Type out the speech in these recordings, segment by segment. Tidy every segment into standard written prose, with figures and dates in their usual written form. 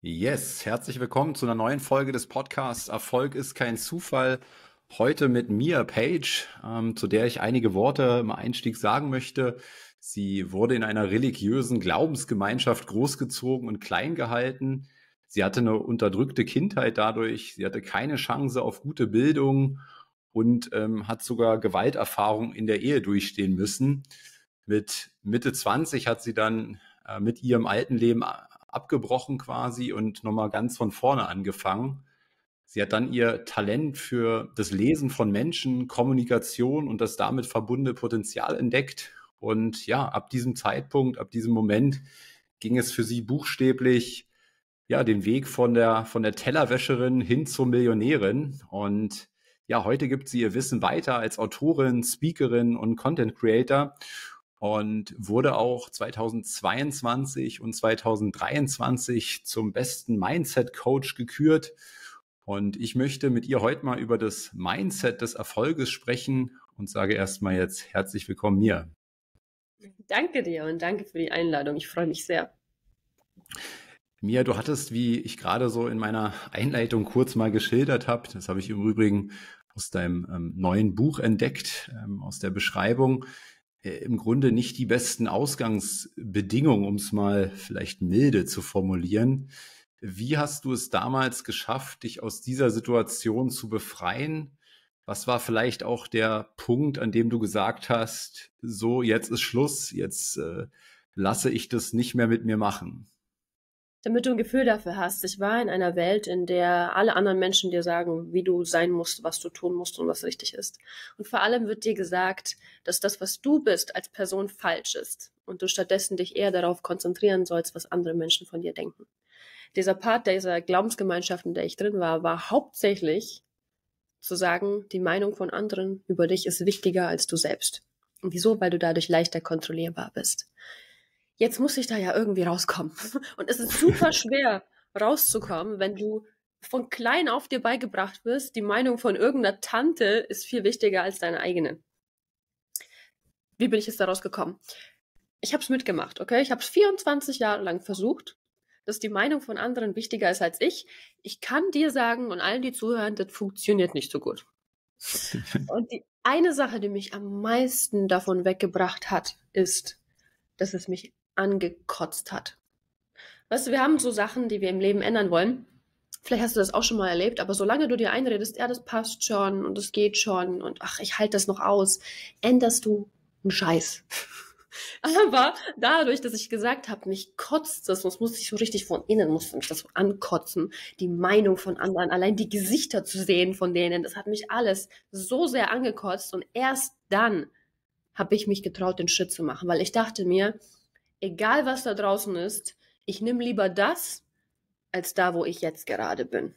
Yes, herzlich willkommen zu einer neuen Folge des Podcasts Erfolg ist kein Zufall. Heute mit Mia Page, zu der ich einige Worte im Einstieg sagen möchte. Sie wurde in einer religiösen Glaubensgemeinschaft großgezogen und klein gehalten. Sie hatte eine unterdrückte Kindheit dadurch. Sie hatte keine Chance auf gute Bildung und hat sogar Gewalterfahrung in der Ehe durchstehen müssen. Mit Mitte 20 hat sie dann mit ihrem alten Leben abgebrochen quasi und nochmal ganz von vorne angefangen. Sie hat dann ihr Talent für das Lesen von Menschen, Kommunikation und das damit verbundene Potenzial entdeckt. Und ja, ab diesem Zeitpunkt, ab diesem Moment ging es für sie buchstäblich ja den Weg von der Tellerwäscherin hin zur Millionärin. Und ja, heute gibt sie ihr Wissen weiter als Autorin, Speakerin und Content Creator und wurde auch 2022 und 2023 zum besten Mindset-Coach gekürt. Und ich möchte mit ihr heute mal über das Mindset des Erfolges sprechen und sage erstmal jetzt herzlich willkommen, Mia. Danke dir und danke für die Einladung. Ich freue mich sehr. Mia, du hattest, wie ich gerade so in meiner Einleitung kurz mal geschildert habe, das habe ich im Übrigen aus deinem neuen Buch entdeckt, aus der Beschreibung, im Grunde nicht die besten Ausgangsbedingungen, um es mal vielleicht milde zu formulieren. Wie hast du es damals geschafft, dich aus dieser Situation zu befreien? Was war vielleicht auch der Punkt, an dem du gesagt hast, so, jetzt ist Schluss, jetzt lasse ich das nicht mehr mit mir machen? Damit du ein Gefühl dafür hast, ich war in einer Welt, in der alle anderen Menschen dir sagen, wie du sein musst, was du tun musst und was richtig ist. Und vor allem wird dir gesagt, dass das, was du bist, als Person falsch ist und du stattdessen dich eher darauf konzentrieren sollst, was andere Menschen von dir denken. Dieser Part dieser Glaubensgemeinschaft, in der ich drin war, war hauptsächlich zu sagen, die Meinung von anderen über dich ist wichtiger als du selbst. Und wieso? Weil du dadurch leichter kontrollierbar bist. Jetzt muss ich da ja irgendwie rauskommen. Und es ist super schwer rauszukommen, wenn du von klein auf dir beigebracht wirst, die Meinung von irgendeiner Tante ist viel wichtiger als deine eigene. Wie bin ich jetzt da rausgekommen? Ich habe es mitgemacht, okay? Ich habe es 24 Jahre lang versucht, dass die Meinung von anderen wichtiger ist als ich. Ich kann dir sagen und allen, die zuhören, das funktioniert nicht so gut. Und die eine Sache, die mich am meisten davon weggebracht hat, ist, dass es mich angekotzt hat. Weißt du, wir haben so Sachen, die wir im Leben ändern wollen. Vielleicht hast du das auch schon mal erlebt, aber solange du dir einredest, ja, das passt schon und das geht schon und ach, ich halte das noch aus, änderst du einen Scheiß. Aber dadurch, dass ich gesagt habe, mich kotzt das muss ich so richtig von innen, muss mich das so ankotzen, die Meinung von anderen, allein die Gesichter zu sehen von denen, das hat mich alles so sehr angekotzt und erst dann habe ich mich getraut, den Schritt zu machen, weil ich dachte mir, egal was da draußen ist, ich nehme lieber das, als da, wo ich jetzt gerade bin.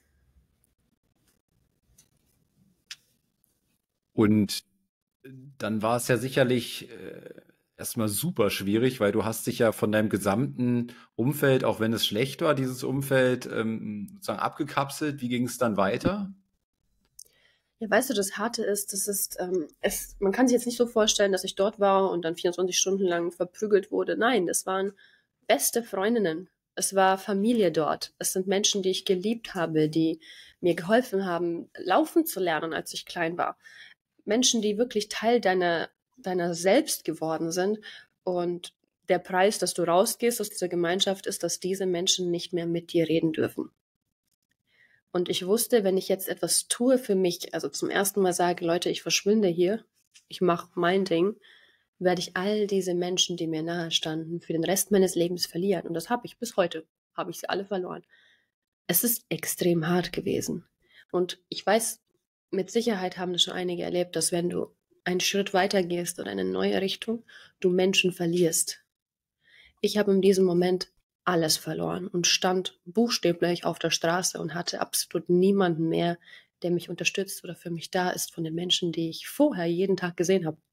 Und dann war es ja sicherlich erstmal super schwierig, weil du hast dich ja von deinem gesamten Umfeld, auch wenn es schlecht war, dieses Umfeld sozusagen abgekapselt. Wie ging es dann weiter? Ja, weißt du, das Harte ist, man kann sich jetzt nicht so vorstellen, dass ich dort war und dann 24 Stunden lang verprügelt wurde. Nein, das waren beste Freundinnen. Es war Familie dort. Es sind Menschen, die ich geliebt habe, die mir geholfen haben, laufen zu lernen, als ich klein war. Menschen, die wirklich Teil deiner selbst geworden sind. Und der Preis, dass du rausgehst aus dieser Gemeinschaft, ist, dass diese Menschen nicht mehr mit dir reden dürfen. Und ich wusste, wenn ich jetzt etwas tue für mich, also zum ersten Mal sage, Leute, ich verschwinde hier, ich mache mein Ding, werde ich all diese Menschen, die mir nahe standen, für den Rest meines Lebens verlieren. Und das habe ich bis heute, habe ich sie alle verloren. Es ist extrem hart gewesen. Und ich weiß, mit Sicherheit haben das schon einige erlebt, dass wenn du einen Schritt weiter gehst oder in eine neue Richtung, du Menschen verlierst. Ich habe in diesem Moment alles verloren und stand buchstäblich auf der Straße und hatte absolut niemanden mehr, der mich unterstützt oder für mich da ist von den Menschen, die ich vorher jeden Tag gesehen habe.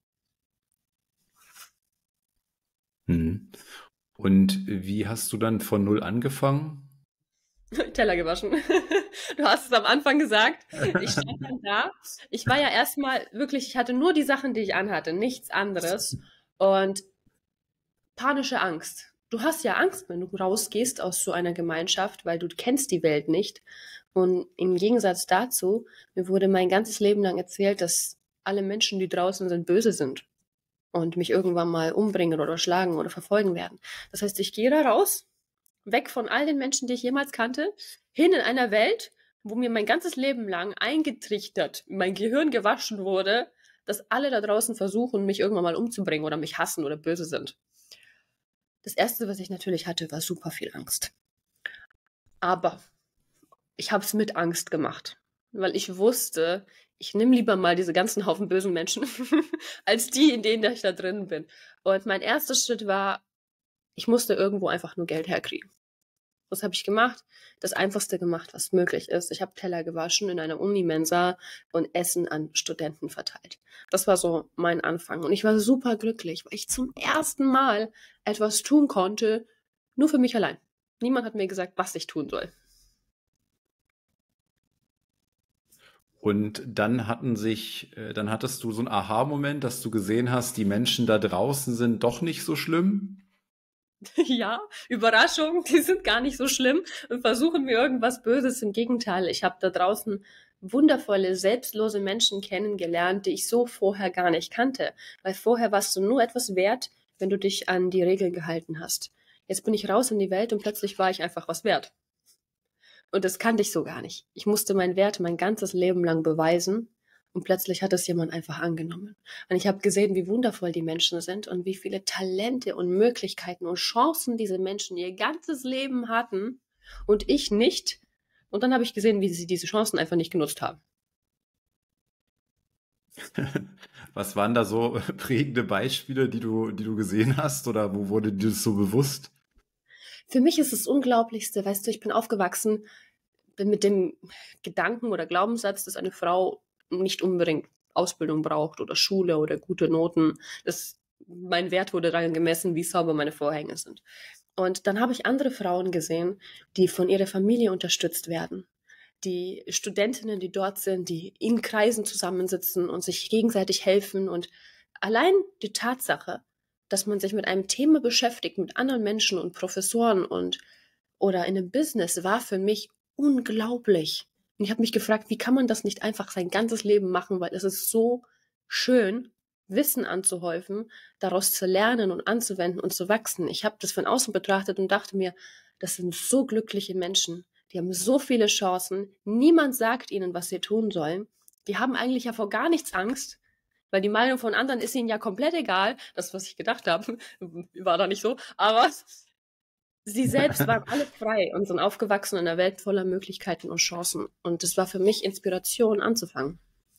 Und wie hast du dann von null angefangen? Teller gewaschen. Du hast es am Anfang gesagt. Ich stand dann da. Ich war ja erstmal wirklich, ich hatte nur die Sachen, die ich anhatte, nichts anderes. Und panische Angst. du hast ja Angst, wenn du rausgehst aus so einer Gemeinschaft, weil du kennst die Welt nicht. Und im Gegensatz dazu, mir wurde mein ganzes Leben lang erzählt, dass alle Menschen, die draußen sind, böse sind und mich irgendwann mal umbringen oder schlagen oder verfolgen werden. Das heißt, ich gehe da raus, weg von all den Menschen, die ich jemals kannte, hin in einer Welt, wo mir mein ganzes Leben lang eingetrichtert, mein Gehirn gewaschen wurde, dass alle da draußen versuchen, mich irgendwann mal umzubringen oder mich hassen oder böse sind. Das Erste, was ich natürlich hatte, war super viel Angst. Aber ich habe es mit Angst gemacht, weil ich wusste, ich nehme lieber mal diese ganzen Haufen bösen Menschen, als die, in denen ich da drin bin. Und mein erster Schritt war, ich musste irgendwo einfach nur Geld herkriegen. Was habe ich gemacht? Das Einfachste gemacht, was möglich ist. Ich habe Teller gewaschen in einer Unimensa und Essen an Studenten verteilt. Das war so mein Anfang. Und ich war super glücklich, weil ich zum ersten Mal etwas tun konnte, nur für mich allein. Niemand hat mir gesagt, was ich tun soll. Und dann dann hattest du so einen Aha-Moment, dass du gesehen hast, die Menschen da draußen sind doch nicht so schlimm. Ja, Überraschung, die sind gar nicht so schlimm und versuchen mir irgendwas Böses. Im Gegenteil, ich habe da draußen wundervolle, selbstlose Menschen kennengelernt, die ich so vorher gar nicht kannte. Weil vorher warst du nur etwas wert, wenn du dich an die Regeln gehalten hast. Jetzt bin ich raus in die Welt und plötzlich war ich einfach was wert. Und das kannte ich so gar nicht. Ich musste meinen Wert mein ganzes Leben lang beweisen. Und plötzlich hat es jemand einfach angenommen. Und ich habe gesehen, wie wundervoll die Menschen sind und wie viele Talente und Möglichkeiten und Chancen diese Menschen ihr ganzes Leben hatten und ich nicht. Und dann habe ich gesehen, wie sie diese Chancen einfach nicht genutzt haben. Was waren da so prägende Beispiele, die du gesehen hast oder wo wurde dir das so bewusst? Für mich ist das Unglaublichste, weißt du, ich bin aufgewachsen mit dem Gedanken oder Glaubenssatz, dass eine Frau nicht unbedingt Ausbildung braucht oder Schule oder gute Noten. Mein Wert wurde daran gemessen, wie sauber meine Vorhänge sind. Und dann habe ich andere Frauen gesehen, die von ihrer Familie unterstützt werden. Die Studentinnen, die dort sind, die in Kreisen zusammensitzen und sich gegenseitig helfen. Und allein die Tatsache, dass man sich mit einem Thema beschäftigt, mit anderen Menschen und Professoren oder in einem Business, war für mich unglaublich. Und ich habe mich gefragt, wie kann man das nicht einfach sein ganzes Leben machen, weil es ist so schön, Wissen anzuhäufen, daraus zu lernen und anzuwenden und zu wachsen. Ich habe das von außen betrachtet und dachte mir, das sind so glückliche Menschen. Die haben so viele Chancen. Niemand sagt ihnen, was sie tun sollen. Die haben eigentlich ja vor gar nichts Angst, weil die Meinung von anderen ist ihnen ja komplett egal. Das, was ich gedacht habe, war da nicht so. Aber sie selbst waren alle frei und sind aufgewachsen in einer Welt voller Möglichkeiten und Chancen. Und das war für mich Inspiration anzufangen.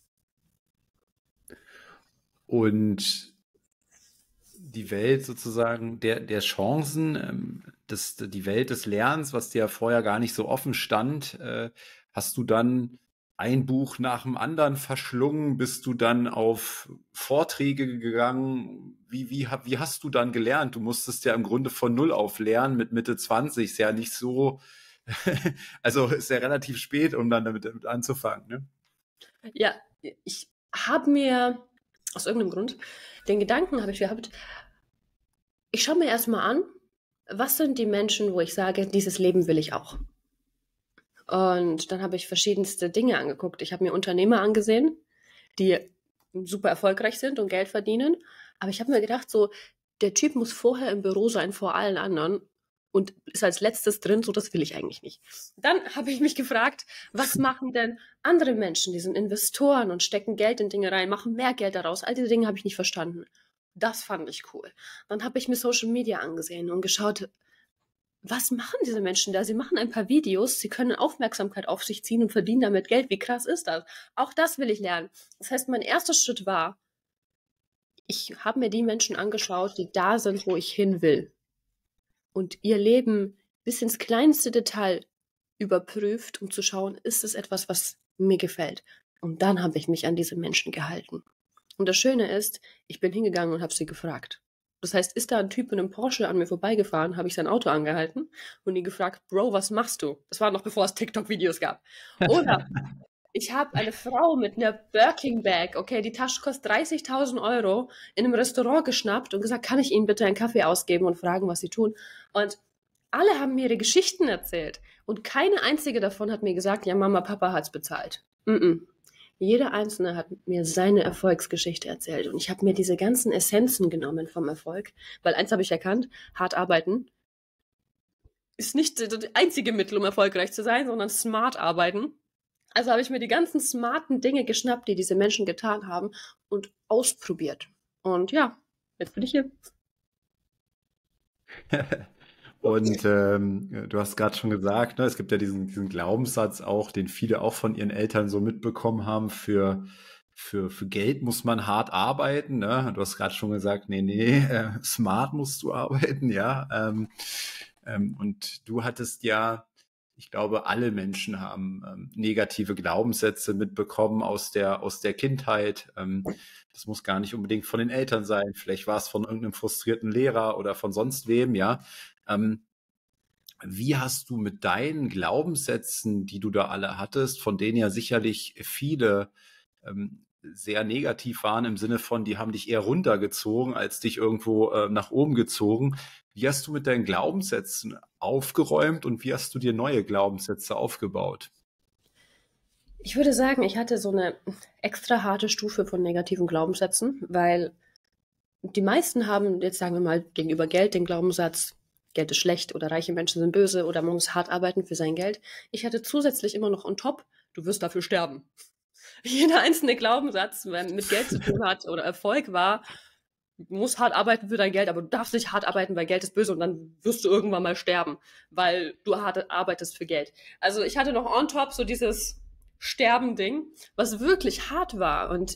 Und die Welt sozusagen der Chancen, die Welt des Lernens, was dir ja vorher gar nicht so offen stand, hast du dann ein Buch nach dem anderen verschlungen? Bist du dann auf Vorträge gegangen? Wie hast du dann gelernt? Du musstest ja im Grunde von Null auf lernen mit Mitte 20. Ist ja nicht so, also ist ja relativ spät, um dann damit anzufangen, ne? Ja, ich habe mir aus irgendeinem Grund den Gedanken habe ich gehabt, ich schaue mir erstmal an, was sind die Menschen, wo ich sage, dieses Leben will ich auch. Und dann habe ich verschiedenste Dinge angeguckt. Ich habe mir Unternehmer angesehen, die super erfolgreich sind und Geld verdienen. Aber ich habe mir gedacht, so, der Typ muss vorher im Büro sein vor allen anderen und ist als letztes drin, so das will ich eigentlich nicht. Dann habe ich mich gefragt, was machen denn andere Menschen? Die sind Investoren und stecken Geld in Dinge rein, machen mehr Geld daraus. All diese Dinge habe ich nicht verstanden. Das fand ich cool. Dann habe ich mir Social Media angesehen und geschaut, was machen diese Menschen da? Sie machen ein paar Videos, sie können Aufmerksamkeit auf sich ziehen und verdienen damit Geld. Wie krass ist das? Auch das will ich lernen. Das heißt, mein erster Schritt war, ich habe mir die Menschen angeschaut, die da sind, wo ich hin will. Und ihr Leben bis ins kleinste Detail überprüft, um zu schauen, ist es etwas, was mir gefällt. Und dann habe ich mich an diese Menschen gehalten. Und das Schöne ist, ich bin hingegangen und habe sie gefragt. Das heißt, ist da ein Typ in einem Porsche an mir vorbeigefahren, habe ich sein Auto angehalten und ihn gefragt, Bro, was machst du? Das war noch bevor es TikTok-Videos gab. Oder Ich habe eine Frau mit einer Birkin-Bag, okay, die Tasche kostet 30.000 Euro, in einem Restaurant geschnappt und gesagt, kann ich Ihnen bitte einen Kaffee ausgeben und fragen, was Sie tun? Und alle haben mir ihre Geschichten erzählt. Und keine einzige davon hat mir gesagt, ja, Mama, Papa hat's bezahlt. Mm-mm. Jeder Einzelne hat mir seine Erfolgsgeschichte erzählt. Und ich habe mir diese ganzen Essenzen genommen vom Erfolg. Weil eins habe ich erkannt, hart arbeiten ist nicht das einzige Mittel, um erfolgreich zu sein, sondern smart arbeiten. Also habe ich mir die ganzen smarten Dinge geschnappt, die diese Menschen getan haben und ausprobiert. Und ja, jetzt bin ich hier. Und du hast gerade schon gesagt, ne, es gibt ja diesen Glaubenssatz auch, den viele auch von ihren Eltern so mitbekommen haben, für Geld muss man hart arbeiten. Ne? Du hast gerade schon gesagt, nee, smart musst du arbeiten, ja. Und du hattest ja, ich glaube, alle Menschen haben negative Glaubenssätze mitbekommen aus der Kindheit. Das muss gar nicht unbedingt von den Eltern sein. Vielleicht war es von irgendeinem frustrierten Lehrer oder von sonst wem, ja. Ähm, Wie hast du mit deinen Glaubenssätzen, die du da alle hattest, von denen ja sicherlich viele sehr negativ waren im Sinne von, die haben dich eher runtergezogen, als dich irgendwo nach oben gezogen. Wie hast du mit deinen Glaubenssätzen aufgeräumt und wie hast du dir neue Glaubenssätze aufgebaut? Ich würde sagen, ich hatte so eine extra harte Stufe von negativen Glaubenssätzen, weil die meisten haben, jetzt sagen wir mal, gegenüber Geld den Glaubenssatz, Geld ist schlecht oder reiche Menschen sind böse oder man muss hart arbeiten für sein Geld. Ich hatte zusätzlich immer noch on top, du wirst dafür sterben. Jeder einzelne Glaubenssatz, wenn mit Geld zu tun hat oder Erfolg war, du musst hart arbeiten für dein Geld, aber du darfst nicht hart arbeiten, weil Geld ist böse und dann wirst du irgendwann mal sterben, weil du hart arbeitest für Geld. Also ich hatte noch on top so dieses Sterben-Ding, was wirklich hart war und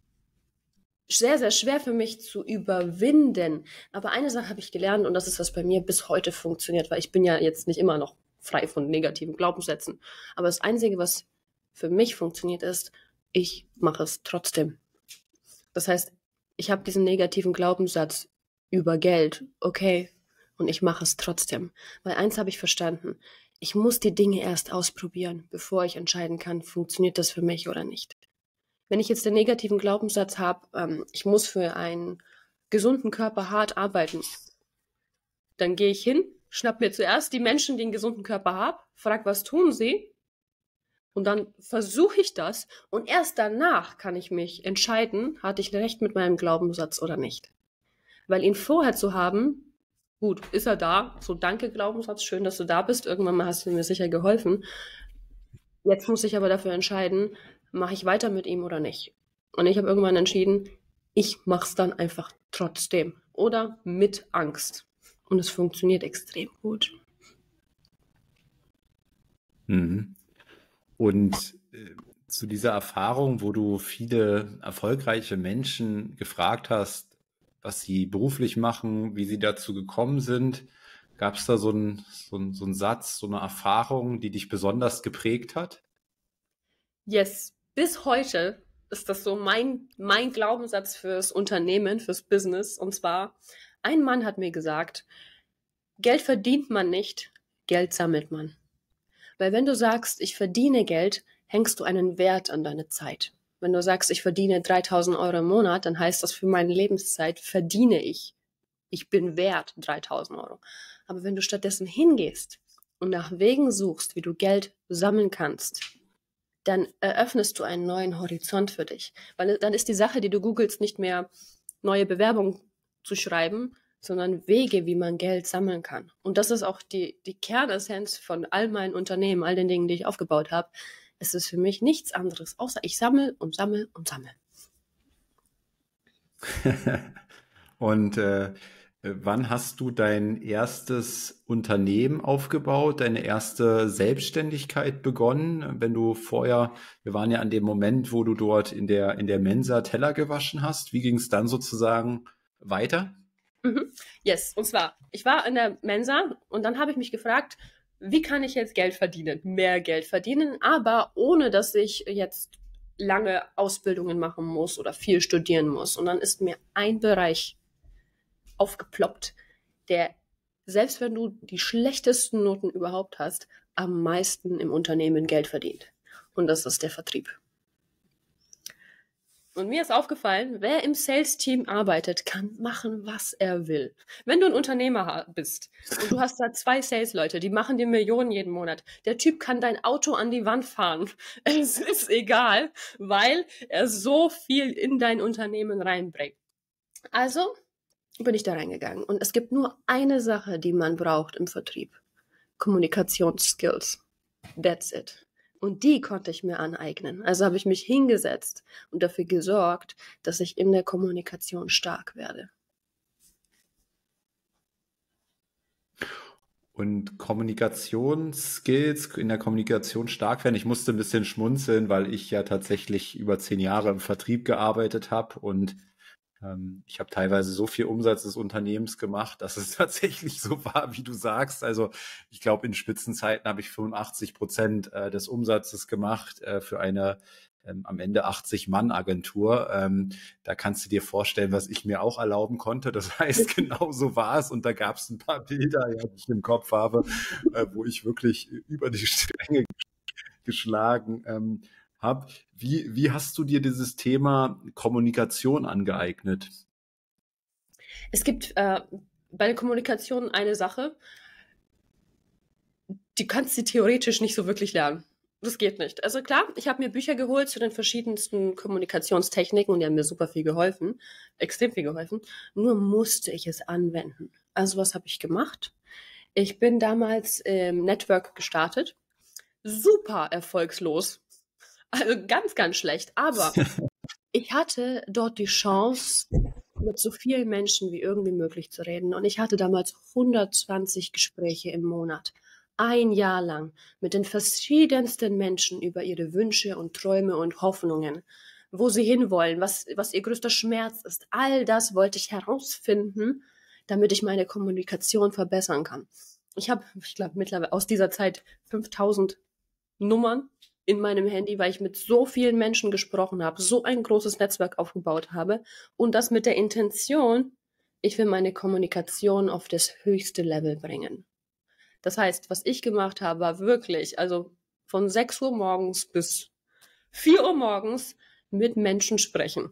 sehr, sehr schwer für mich zu überwinden. Aber eine Sache habe ich gelernt und das ist, was bei mir bis heute funktioniert, weil ich bin ja jetzt nicht immer noch frei von negativen Glaubenssätzen. Aber das Einzige, was für mich funktioniert, ist, ich mache es trotzdem. Das heißt, ich habe diesen negativen Glaubenssatz über Geld, okay, und ich mache es trotzdem. Weil eins habe ich verstanden, ich muss die Dinge erst ausprobieren, bevor ich entscheiden kann, funktioniert das für mich oder nicht. Wenn ich jetzt den negativen Glaubenssatz habe, ich muss für einen gesunden Körper hart arbeiten, dann gehe ich hin, schnapp mir zuerst die Menschen, die einen gesunden Körper haben, frag, was tun sie? Und dann versuche ich das und erst danach kann ich mich entscheiden, hatte ich recht mit meinem Glaubenssatz oder nicht. Weil ihn vorher zu haben, gut, ist er da, so danke Glaubenssatz, schön, dass du da bist, irgendwann mal hast du mir sicher geholfen. Jetzt muss ich aber dafür entscheiden, mache ich weiter mit ihm oder nicht. Und ich habe irgendwann entschieden, ich mache es dann einfach trotzdem oder mit Angst. Und es funktioniert extrem gut. Mhm. Und zu dieser Erfahrung, wo du viele erfolgreiche Menschen gefragt hast, was sie beruflich machen, wie sie dazu gekommen sind, gab es da so einen Satz, so eine Erfahrung, die dich besonders geprägt hat? Yes, bis heute ist das so mein Glaubenssatz fürs Unternehmen, fürs Business. Und zwar, ein Mann hat mir gesagt, Geld verdient man nicht, Geld sammelt man. Weil wenn du sagst, ich verdiene Geld, hängst du einen Wert an deine Zeit. Wenn du sagst, ich verdiene 3.000 Euro im Monat, dann heißt das, für meine Lebenszeit verdiene ich. Ich bin wert 3.000 Euro. Aber wenn du stattdessen hingehst und nach Wegen suchst, wie du Geld sammeln kannst, dann eröffnest du einen neuen Horizont für dich. Weil dann ist die Sache, die du googelst, nicht mehr neue Bewerbungen zu schreiben, sondern Wege, wie man Geld sammeln kann. Und das ist auch die Kernessenz von all meinen Unternehmen, all den Dingen, die ich aufgebaut habe. Es ist für mich nichts anderes, außer ich sammle und sammle und sammle. Und wann hast du dein erstes Unternehmen aufgebaut, deine erste Selbstständigkeit begonnen? Wenn du vorher, wir waren ja an dem Moment, wo du dort in der Mensa Teller gewaschen hast. Wie ging es dann sozusagen weiter? Mhm. Yes, und zwar, ich war in der Mensa und dann habe ich mich gefragt, wie kann ich jetzt Geld verdienen, mehr Geld verdienen, aber ohne dass ich jetzt lange Ausbildungen machen muss oder viel studieren muss. Und dann ist mir ein Bereich aufgeploppt, der, selbst wenn du die schlechtesten Noten überhaupt hast, am meisten im Unternehmen Geld verdient. Und das ist der Vertrieb. Und mir ist aufgefallen, wer im Sales-Team arbeitet, kann machen, was er will. Wenn du ein Unternehmer bist und du hast da 2 Sales-Leute, die machen dir Millionen jeden Monat, der Typ kann dein Auto an die Wand fahren. Es ist egal, weil er so viel in dein Unternehmen reinbringt. Also bin ich da reingegangen. Und es gibt nur eine Sache, die man braucht im Vertrieb. Kommunikationsskills. That's it. Und die konnte ich mir aneignen. Also habe ich mich hingesetzt und dafür gesorgt, dass ich in der Kommunikation stark werde. Und Kommunikationsskills, in der Kommunikation stark werden. Ich musste ein bisschen schmunzeln, weil ich ja tatsächlich über 10 Jahre im Vertrieb gearbeitet habe und ich habe teilweise so viel Umsatz des Unternehmens gemacht, dass es tatsächlich so war, wie du sagst. Also ich glaube, in Spitzenzeiten habe ich 85% des Umsatzes gemacht für eine am Ende 80-Mann-Agentur. Da kannst du dir vorstellen, was ich mir auch erlauben konnte. Das heißt, genau so war es. Und da gab es ein paar Bilder, ja, die ich im Kopf habe, wo ich wirklich über die Stränge geschlagen habe. Wie hast du dir dieses Thema Kommunikation angeeignet? Es gibt bei der Kommunikation eine Sache, die kannst du theoretisch nicht so wirklich lernen. Das geht nicht. Also klar, ich habe mir Bücher geholt zu den verschiedensten Kommunikationstechniken und die haben mir super viel geholfen, extrem viel geholfen. Nur musste ich es anwenden. Also was habe ich gemacht? Ich bin damals im Network gestartet. Super erfolgslos. Also ganz, ganz schlecht. Aber ich hatte dort die Chance, mit so vielen Menschen wie irgendwie möglich zu reden. Und ich hatte damals 120 Gespräche im Monat. Ein Jahr lang mit den verschiedensten Menschen über ihre Wünsche und Träume und Hoffnungen, wo sie hinwollen, was ihr größter Schmerz ist. All das wollte ich herausfinden, damit ich meine Kommunikation verbessern kann. Ich glaube, mittlerweile aus dieser Zeit 5000 Nummern in meinem Handy, weil ich mit so vielen Menschen gesprochen habe, so ein großes Netzwerk aufgebaut habe und das mit der Intention, ich will meine Kommunikation auf das höchste Level bringen. Das heißt, was ich gemacht habe, war wirklich, also von 6 Uhr morgens bis 4 Uhr morgens mit Menschen sprechen.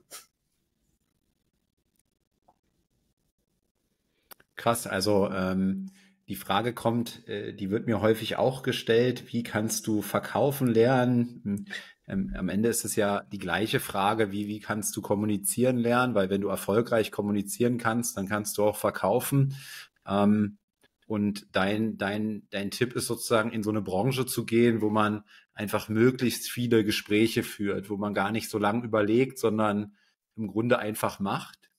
Krass, also die Frage kommt, die wird mir häufig auch gestellt, wie kannst du verkaufen lernen? Am Ende ist es ja die gleiche Frage, wie kannst du kommunizieren lernen? Weil wenn du erfolgreich kommunizieren kannst, dann kannst du auch verkaufen. Und dein Tipp ist sozusagen, in so eine Branche zu gehen, wo man einfach möglichst viele Gespräche führt, wo man gar nicht so lange überlegt, sondern im Grunde einfach macht.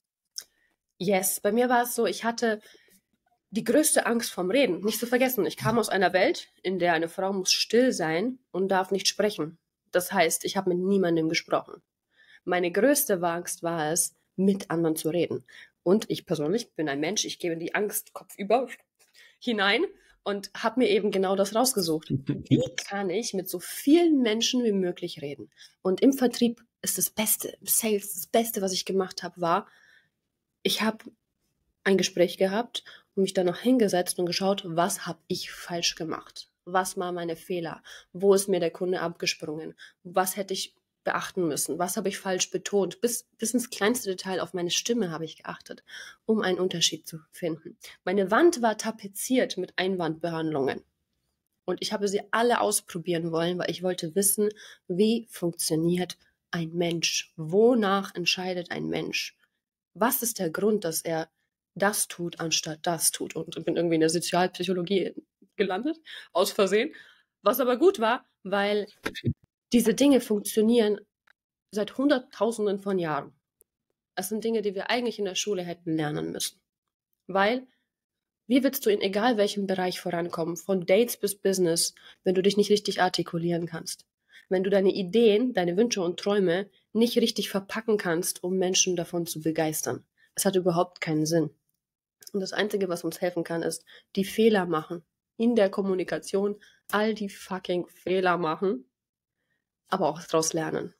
Yes, bei mir war es so, ich hatte die größte Angst vom Reden. Nicht zu vergessen, ich kam aus einer Welt, in der eine Frau muss still sein und darf nicht sprechen. Das heißt, ich habe mit niemandem gesprochen. Meine größte Angst war es, mit anderen zu reden. Und ich persönlich bin ein Mensch, ich gebe die Angst kopfüber hinein und habe mir eben genau das rausgesucht. Wie kann ich mit so vielen Menschen wie möglich reden? Und im Vertrieb ist das Beste, im Sales, das Beste, was ich gemacht habe, war, ich habe ein Gespräch gehabt und mich dann noch hingesetzt und geschaut, was habe ich falsch gemacht? Was waren meine Fehler? Wo ist mir der Kunde abgesprungen? Was hätte ich beachten müssen? Was habe ich falsch betont? Bis ins kleinste Detail auf meine Stimme habe ich geachtet, um einen Unterschied zu finden. Meine Wand war tapeziert mit Einwandbehandlungen. Und ich habe sie alle ausprobieren wollen, weil ich wollte wissen, wie funktioniert ein Mensch? Wonach entscheidet ein Mensch? Was ist der Grund, dass er das tut, anstatt das tut? Und bin irgendwie in der Sozialpsychologie gelandet, aus Versehen. Was aber gut war, weil diese Dinge funktionieren seit Hunderttausenden von Jahren. Es sind Dinge, die wir eigentlich in der Schule hätten lernen müssen. Weil, wie willst du in egal welchem Bereich vorankommen, von Dates bis Business, wenn du dich nicht richtig artikulieren kannst? Wenn du deine Ideen, deine Wünsche und Träume nicht richtig verpacken kannst, um Menschen davon zu begeistern. Es hat überhaupt keinen Sinn. Und das Einzige, was uns helfen kann, ist, die Fehler machen. In der Kommunikation all die fucking Fehler machen, aber auch daraus lernen.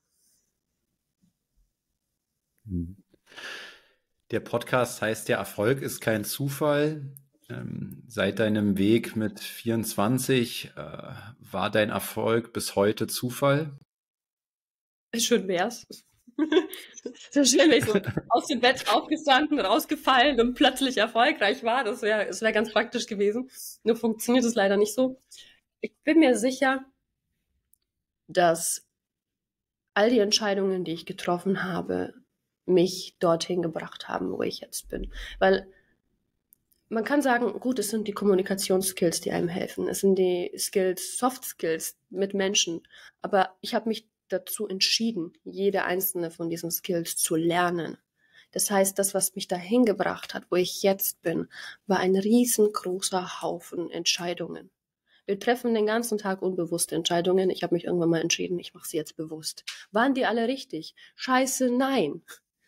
Der Podcast heißt ja, Erfolg ist kein Zufall. Seit deinem Weg mit 24 war dein Erfolg bis heute Zufall? Schön wär's. So schön, wenn ich so aus dem Bett aufgestanden, rausgefallen und plötzlich erfolgreich war. Das wär ganz praktisch gewesen. Nur funktioniert es leider nicht so. Ich bin mir sicher, dass all die Entscheidungen, die ich getroffen habe, mich dorthin gebracht haben, wo ich jetzt bin. Weil man kann sagen, gut, es sind die Kommunikationsskills, die einem helfen. Es sind die Skills, Soft Skills mit Menschen. Aber ich habe mich dazu entschieden, jede einzelne von diesen Skills zu lernen. Das heißt, das, was mich dahin gebracht hat, wo ich jetzt bin, war ein riesengroßer Haufen Entscheidungen. Wir treffen den ganzen Tag unbewusste Entscheidungen. Ich habe mich irgendwann mal entschieden, ich mache sie jetzt bewusst. Waren die alle richtig? Scheiße, nein.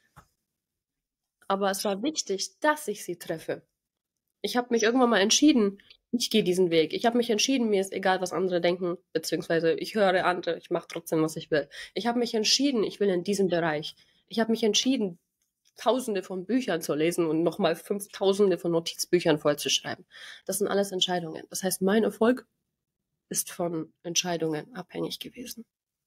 Aber es war wichtig, dass ich sie treffe. Ich habe mich irgendwann mal entschieden, ich gehe diesen Weg. Ich habe mich entschieden, mir ist egal, was andere denken, beziehungsweise ich höre andere, ich mache trotzdem, was ich will. Ich habe mich entschieden, ich will in diesem Bereich. Ich habe mich entschieden, Tausende von Büchern zu lesen und nochmal 5.000 von Notizbüchern vollzuschreiben. Das sind alles Entscheidungen. Das heißt, mein Erfolg ist von Entscheidungen abhängig gewesen.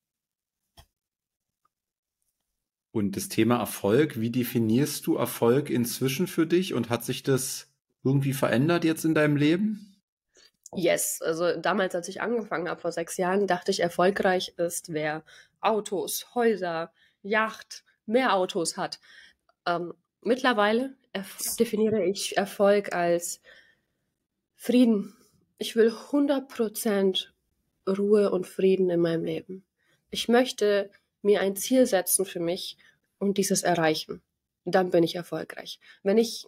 Und das Thema Erfolg, wie definierst du Erfolg inzwischen für dich und hat sich das irgendwie verändert jetzt in deinem Leben? Yes, also damals, als ich angefangen habe, vor 6 Jahren, dachte ich, erfolgreich ist, wer Autos, Häuser, Yacht, mehr Autos hat. Mittlerweile definiere ich Erfolg als Frieden. Ich will 100% Ruhe und Frieden in meinem Leben. Ich möchte mir ein Ziel setzen für mich und dieses erreichen. Dann bin ich erfolgreich. Wenn ich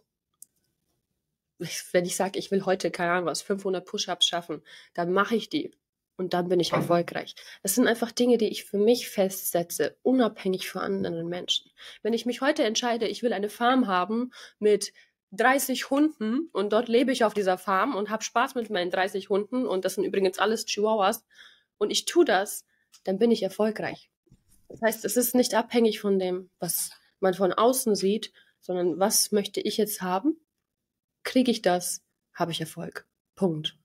sage, ich will heute, keine Ahnung was, 500 Push-Ups schaffen, dann mache ich die und dann bin ich erfolgreich. Das sind einfach Dinge, die ich für mich festsetze, unabhängig von anderen Menschen. Wenn ich mich heute entscheide, ich will eine Farm haben mit 30 Hunden und dort lebe ich auf dieser Farm und habe Spaß mit meinen 30 Hunden und das sind übrigens alles Chihuahuas und ich tue das, dann bin ich erfolgreich. Das heißt, es ist nicht abhängig von dem, was man von außen sieht, sondern was möchte ich jetzt haben? Kriege ich das, habe ich Erfolg. Punkt.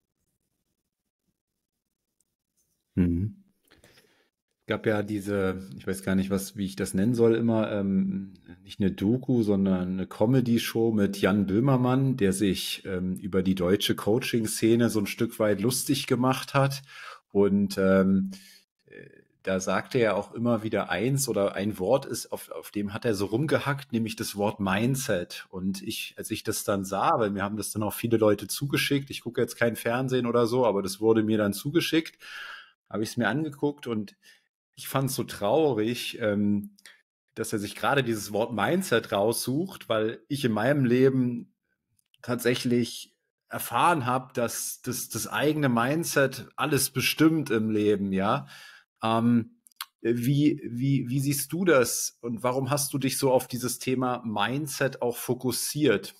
Mhm. Gab ja diese, ich weiß gar nicht, wie ich das nennen soll, immer, nicht eine Doku, sondern eine Comedy-Show mit Jan Böhmermann, der sich über die deutsche Coaching-Szene so ein Stück weit lustig gemacht hat. Und da sagte er auch immer wieder eins oder ein Wort ist, auf dem hat er so rumgehackt, nämlich das Wort Mindset. Und als ich das dann sah, weil mir haben das dann auch viele Leute zugeschickt, ich gucke jetzt kein Fernsehen oder so, aber das wurde mir dann zugeschickt, habe ich es mir angeguckt und ich fand es so traurig, dass er sich gerade dieses Wort Mindset raussucht, weil ich in meinem Leben tatsächlich erfahren habe, dass das eigene Mindset alles bestimmt im Leben, ja. Wie siehst du das und warum hast du dich so auf dieses Thema Mindset auch fokussiert?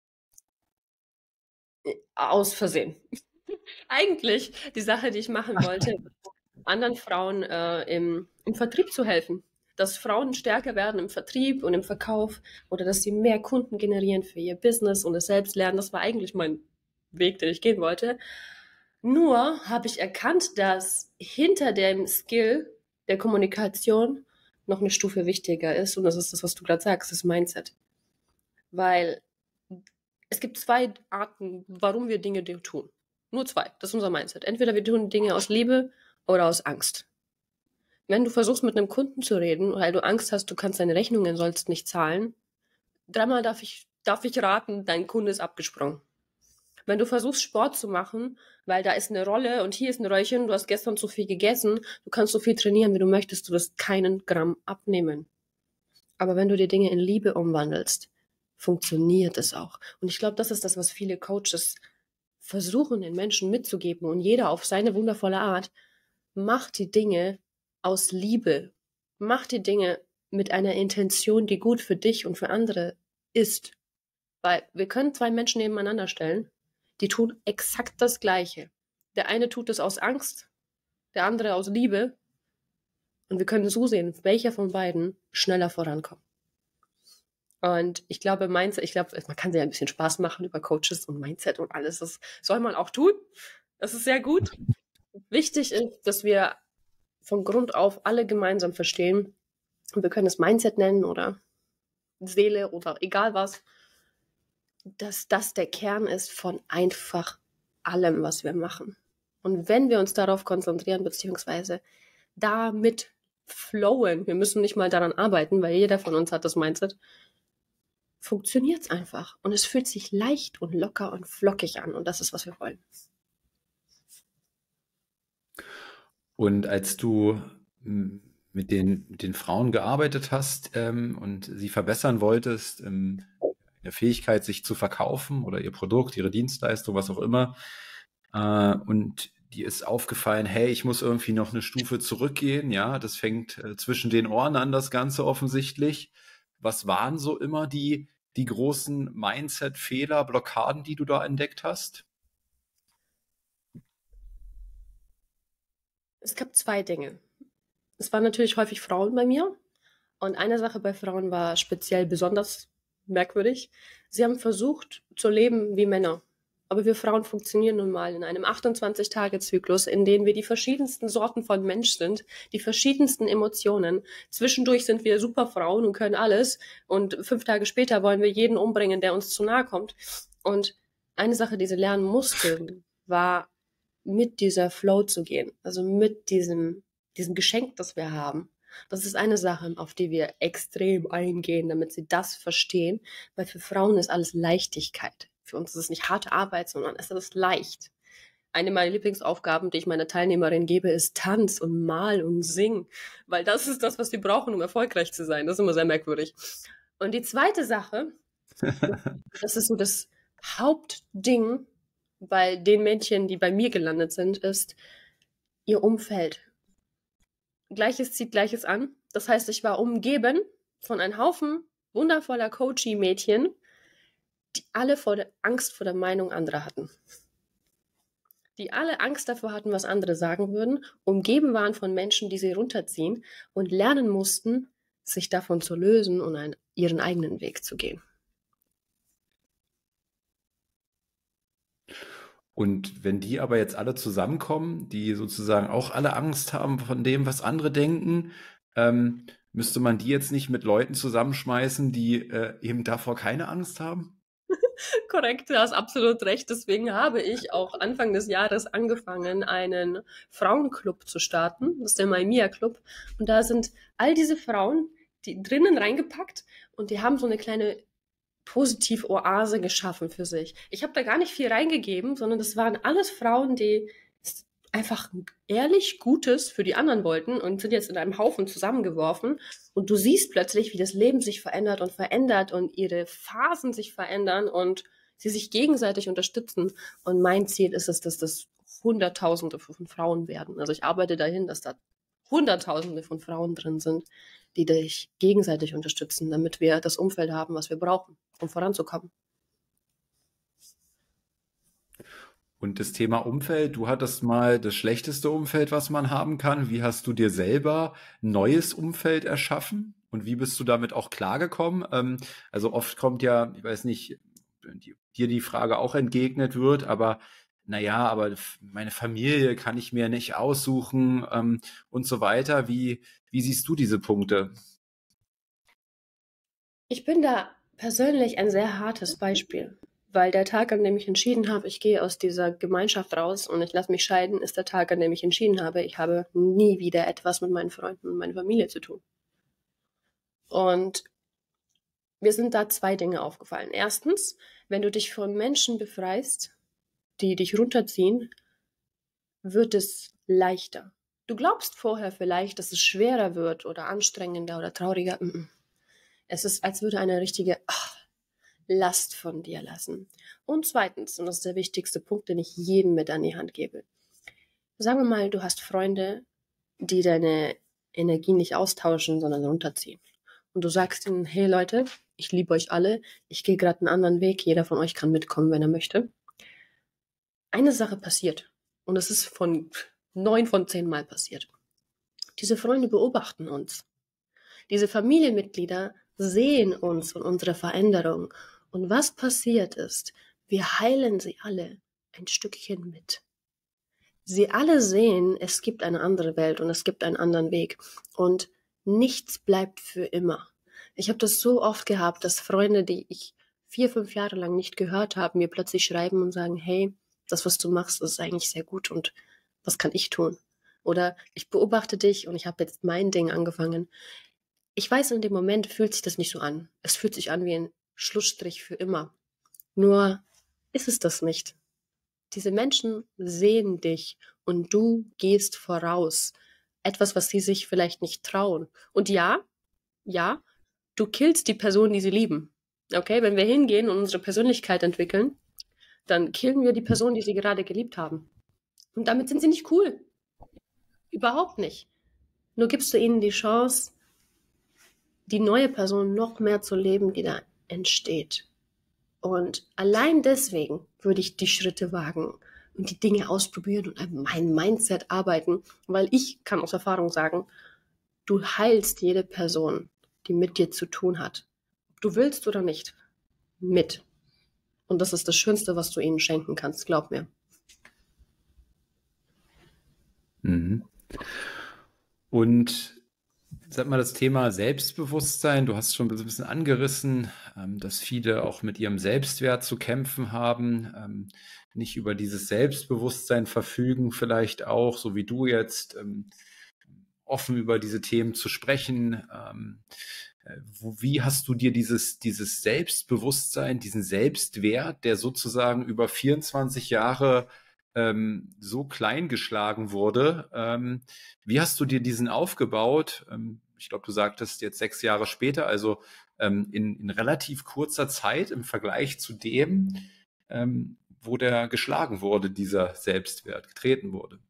Aus Versehen. Eigentlich die Sache, die ich machen wollte, anderen Frauen im Vertrieb zu helfen. Dass Frauen stärker werden im Vertrieb und im Verkauf oder dass sie mehr Kunden generieren für ihr Business und es selbst lernen. Das war eigentlich mein Weg, den ich gehen wollte. Nur habe ich erkannt, dass hinter dem Skill der Kommunikation noch eine Stufe wichtiger ist. Und das ist das, was du gerade sagst, das Mindset. Weil es gibt 2 Arten, warum wir Dinge tun. Nur 2. Das ist unser Mindset. Entweder wir tun Dinge aus Liebe oder aus Angst. Wenn du versuchst, mit einem Kunden zu reden, weil du Angst hast, du kannst deine Rechnungen sollst nicht zahlen, 3-mal darf ich raten, dein Kunde ist abgesprungen. Wenn du versuchst, Sport zu machen, weil da ist eine Rolle und hier ist ein Röllchen, du hast gestern zu viel gegessen, du kannst so viel trainieren, wie du möchtest, du wirst keinen Gramm abnehmen. Aber wenn du die Dinge in Liebe umwandelst, funktioniert es auch. Und ich glaube, das ist das, was viele Coaches versuchen, den Menschen mitzugeben. Und jeder auf seine wundervolle Art macht die Dinge aus Liebe. Macht die Dinge mit einer Intention, die gut für dich und für andere ist. Weil wir können 2 Menschen nebeneinander stellen, die tun exakt das Gleiche. Der eine tut es aus Angst, der andere aus Liebe. Und wir können so sehen, welcher von beiden schneller vorankommt. Und ich glaube, man kann sich ein bisschen Spaß machen über Coaches und Mindset und alles. Das soll man auch tun. Das ist sehr gut. Wichtig ist, dass wir von Grund auf alle gemeinsam verstehen, und wir können es Mindset nennen oder Seele oder egal was, dass das der Kern ist von einfach allem, was wir machen. Und wenn wir uns darauf konzentrieren, beziehungsweise damit flowen, wir müssen nicht mal daran arbeiten, weil jeder von uns hat das Mindset, funktioniert es einfach. Und es fühlt sich leicht und locker und flockig an. Und das ist, was wir wollen. Und als du mit den Frauen gearbeitet hast und sie verbessern wolltest, in der Fähigkeit, sich zu verkaufen oder ihr Produkt, ihre Dienstleistung, was auch immer, und dir ist aufgefallen, hey, ich muss irgendwie noch eine Stufe zurückgehen, ja, das fängt zwischen den Ohren an, das Ganze offensichtlich. Was waren so immer die großen Mindset-Fehler, Blockaden, die du da entdeckt hast? Es gab zwei Dinge. Es waren natürlich häufig Frauen bei mir. Und eine Sache bei Frauen war speziell besonders merkwürdig. Sie haben versucht zu leben wie Männer. Aber wir Frauen funktionieren nun mal in einem 28-Tage-Zyklus, in dem wir die verschiedensten Sorten von Mensch sind, die verschiedensten Emotionen. Zwischendurch sind wir Superfrauen und können alles. Und 5 Tage später wollen wir jeden umbringen, der uns zu nahe kommt. Und eine Sache, die sie lernen musste, war mit dieser Flow zu gehen. Also mit diesem Geschenk, das wir haben. Das ist eine Sache, auf die wir extrem eingehen, damit sie das verstehen, weil für Frauen ist alles Leichtigkeit. Für uns ist es nicht harte Arbeit, sondern es ist leicht. Eine meiner Lieblingsaufgaben, die ich meiner Teilnehmerin gebe, ist Tanz und Mal und Sing, weil das ist das, was wir brauchen, um erfolgreich zu sein. Das ist immer sehr merkwürdig. Und die zweite Sache, das ist so das Hauptding bei den Mädchen, die bei mir gelandet sind, ist ihr Umfeld. Gleiches zieht Gleiches an. Das heißt, ich war umgeben von einem Haufen wundervoller Coachie-Mädchen, die alle Angst vor der Meinung anderer hatten. Die alle Angst davor hatten, was andere sagen würden, umgeben waren von Menschen, die sie runterziehen und lernen mussten, sich davon zu lösen und ihren eigenen Weg zu gehen. Und wenn die aber jetzt alle zusammenkommen, die sozusagen auch alle Angst haben von dem, was andere denken, müsste man die jetzt nicht mit Leuten zusammenschmeißen, die eben davor keine Angst haben? Korrekt, du hast absolut recht. Deswegen habe ich auch Anfang des Jahres angefangen, einen Frauenclub zu starten. Das ist der Maimia Club. Und da sind all diese Frauen, die drinnen reingepackt und die haben so eine kleine Positiv-Oase geschaffen für sich. Ich habe da gar nicht viel reingegeben, sondern das waren alles Frauen, die einfach ehrlich Gutes für die anderen wollten und sind jetzt in einem Haufen zusammengeworfen. Und du siehst plötzlich, wie das Leben sich verändert und ihre Phasen sich verändern und sie sich gegenseitig unterstützen. Und mein Ziel ist es, dass das Hunderttausende von Frauen werden. Also ich arbeite dahin, dass da Hunderttausende von Frauen drin sind, die dich gegenseitig unterstützen, damit wir das Umfeld haben, was wir brauchen, um voranzukommen. Und das Thema Umfeld, du hattest mal das schlechteste Umfeld, was man haben kann. Wie hast du dir selber ein neues Umfeld erschaffen? Und wie bist du damit auch klargekommen? Also oft kommt ja, ich weiß nicht, dir die Frage auch entgegnet wird, aber naja, aber meine Familie kann ich mir nicht aussuchen und so weiter. Wie siehst du diese Punkte? Ich bin da persönlich ein sehr hartes Beispiel, weil der Tag, an dem ich entschieden habe, ich gehe aus dieser Gemeinschaft raus und ich lasse mich scheiden, ist der Tag, an dem ich entschieden habe, ich habe nie wieder etwas mit meinen Freunden und meiner Familie zu tun. Und mir sind da zwei Dinge aufgefallen. Erstens, wenn du dich von Menschen befreist, die dich runterziehen, wird es leichter. Du glaubst vorher vielleicht, dass es schwerer wird oder anstrengender oder trauriger. Es ist, als würde eine richtige Last von dir lassen. Und zweitens, und das ist der wichtigste Punkt, den ich jedem mit an die Hand gebe. Sagen wir mal, du hast Freunde, die deine Energie nicht austauschen, sondern runterziehen. Und du sagst ihnen, hey Leute, ich liebe euch alle, ich gehe gerade einen anderen Weg, jeder von euch kann mitkommen, wenn er möchte. Eine Sache passiert, und es ist von 9 von 10 Mal passiert. Diese Freunde beobachten uns. Diese Familienmitglieder sehen uns und unsere Veränderung. Und was passiert ist, wir heilen sie alle ein Stückchen mit. Sie alle sehen, es gibt eine andere Welt und es gibt einen anderen Weg. Und nichts bleibt für immer. Ich habe das so oft gehabt, dass Freunde, die ich 4, 5 Jahre lang nicht gehört habe, mir plötzlich schreiben und sagen, hey, das, was du machst, ist eigentlich sehr gut und was kann ich tun? Oder ich beobachte dich und ich habe jetzt mein Ding angefangen. Ich weiß, in dem Moment fühlt sich das nicht so an. Es fühlt sich an wie ein Schlussstrich für immer. Nur ist es das nicht. Diese Menschen sehen dich und du gehst voraus. Etwas, was sie sich vielleicht nicht trauen. Und ja, du killst die Person, die sie lieben. Okay, wenn wir hingehen und unsere Persönlichkeit entwickeln, dann killen wir die Person, die sie gerade geliebt haben. Und damit sind sie nicht cool. Überhaupt nicht. Nur gibst du ihnen die Chance, die neue Person noch mehr zu leben, die da entsteht. Und allein deswegen würde ich die Schritte wagen und die Dinge ausprobieren und an meinem Mindset arbeiten, weil ich kann aus Erfahrung sagen, du heilst jede Person, die mit dir zu tun hat. Ob du willst oder nicht. Mit. Und das ist das Schönste, was du ihnen schenken kannst, glaub mir. Mhm. Und sag mal, das Thema Selbstbewusstsein, du hast schon ein bisschen angerissen, dass viele auch mit ihrem Selbstwert zu kämpfen haben, nicht über dieses Selbstbewusstsein verfügen, vielleicht auch, so wie du jetzt, offen über diese Themen zu sprechen. Wie hast du dir dieses Selbstbewusstsein, diesen Selbstwert, der sozusagen über 24 Jahre so klein geschlagen wurde, wie hast du dir diesen aufgebaut? Ich glaube, du sagtest jetzt 6 Jahre später, also in relativ kurzer Zeit im Vergleich zu dem, wo der geschlagen wurde, dieser Selbstwert getreten wurde.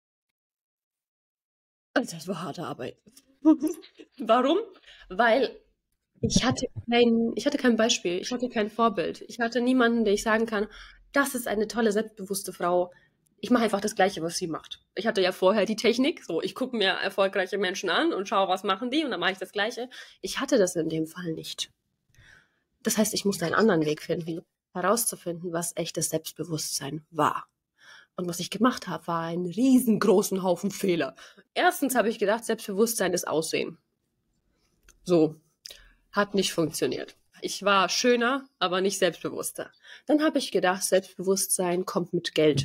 Also das war harte Arbeit. Warum? Weil ich hatte kein Beispiel, ich hatte kein Vorbild. Ich hatte niemanden, der ich sagen kann, das ist eine tolle, selbstbewusste Frau. Ich mache einfach das Gleiche, was sie macht. Ich hatte ja vorher die Technik, so ich gucke mir erfolgreiche Menschen an und schaue, was machen die und dann mache ich das Gleiche. Ich hatte das in dem Fall nicht. Das heißt, ich musste einen anderen Weg finden, herauszufinden, was echtes Selbstbewusstsein war. Und was ich gemacht habe, war einen riesengroßen Haufen Fehler. Erstens habe ich gedacht, Selbstbewusstsein ist Aussehen. So, hat nicht funktioniert. Ich war schöner, aber nicht selbstbewusster. Dann habe ich gedacht, Selbstbewusstsein kommt mit Geld.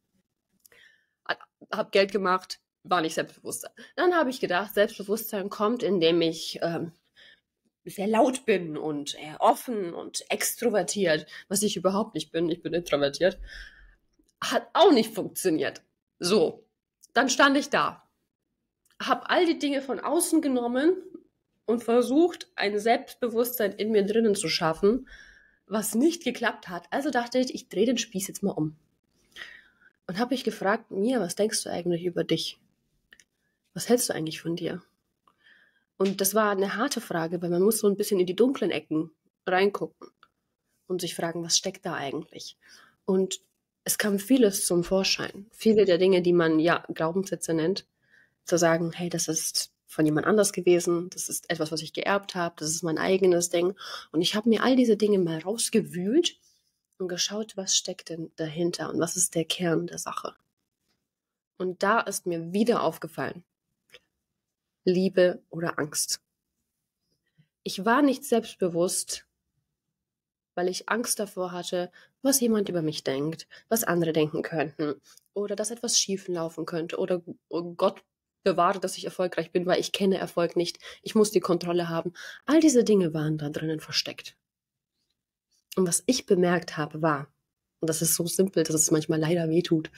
Hab Geld gemacht, war nicht selbstbewusster. Dann habe ich gedacht, Selbstbewusstsein kommt, indem ich sehr laut bin und offen und extrovertiert, was ich überhaupt nicht bin. Ich bin introvertiert. Hat auch nicht funktioniert. So, dann stand ich da, habe all die Dinge von außen genommen und versucht, ein Selbstbewusstsein in mir drinnen zu schaffen, was nicht geklappt hat. Also dachte ich, ich drehe den Spieß jetzt mal um. Und habe mich gefragt, Mia, was denkst du eigentlich über dich? Was hältst du eigentlich von dir? Und das war eine harte Frage, weil man muss so ein bisschen in die dunklen Ecken reingucken und sich fragen, was steckt da eigentlich? Und es kam vieles zum Vorschein. Viele der Dinge, die man ja Glaubenssätze nennt, zu sagen, hey, das ist von jemand anders gewesen, das ist etwas, was ich geerbt habe, das ist mein eigenes Ding. Und ich habe mir all diese Dinge mal rausgewühlt und geschaut, was steckt denn dahinter und was ist der Kern der Sache. Und da ist mir wieder aufgefallen, Liebe oder Angst. Ich war nicht selbstbewusst, weil ich Angst davor hatte, was jemand über mich denkt, was andere denken könnten oder dass etwas schief laufen könnte oder oh Gott bewahre, dass ich erfolgreich bin, weil ich kenne Erfolg nicht. Ich muss die Kontrolle haben. All diese Dinge waren da drinnen versteckt. Und was ich bemerkt habe, war, und das ist so simpel, dass es manchmal leider wehtut,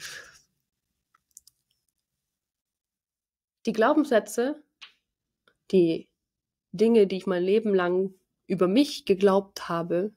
die Glaubenssätze, die Dinge, die ich mein Leben lang über mich geglaubt habe,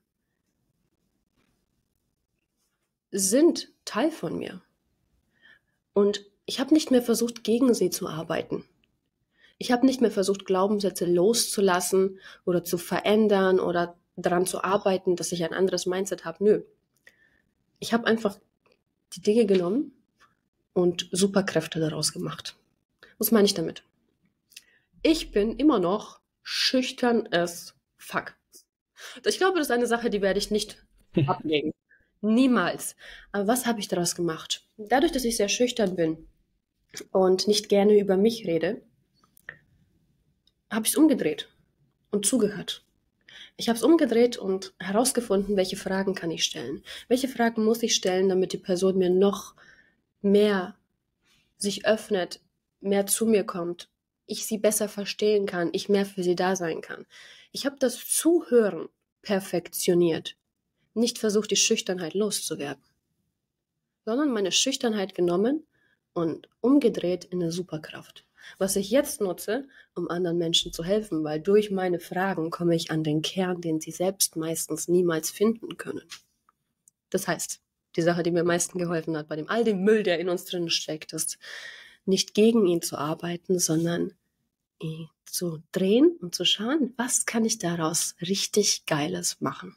sind Teil von mir. Und ich habe nicht mehr versucht, gegen sie zu arbeiten. Ich habe nicht mehr versucht, Glaubenssätze loszulassen oder zu verändern oder daran zu arbeiten, dass ich ein anderes Mindset habe. Nö. Ich habe einfach die Dinge genommen und Superkräfte daraus gemacht. Was meine ich damit? Ich bin immer noch schüchtern as Fuck. Ich glaube, das ist eine Sache, die werde ich nicht ablegen. Niemals. Aber was habe ich daraus gemacht? Dadurch, dass ich sehr schüchtern bin und nicht gerne über mich rede, habe ich es umgedreht und zugehört. Ich habe es umgedreht und herausgefunden, welche Fragen kann ich stellen. Welche Fragen muss ich stellen, damit die Person mir noch mehr sich öffnet, mehr zu mir kommt, ich sie besser verstehen kann, ich mehr für sie da sein kann. Ich habe das Zuhören perfektioniert, nicht versucht, die Schüchternheit loszuwerden, sondern meine Schüchternheit genommen und umgedreht in eine Superkraft. Was ich jetzt nutze, um anderen Menschen zu helfen, weil durch meine Fragen komme ich an den Kern, den sie selbst meistens niemals finden können. Das heißt, die Sache, die mir am meisten geholfen hat, bei all dem Müll, der in uns drin steckt, ist, nicht gegen ihn zu arbeiten, sondern ihn zu drehen und zu schauen, was kann ich daraus richtig Geiles machen.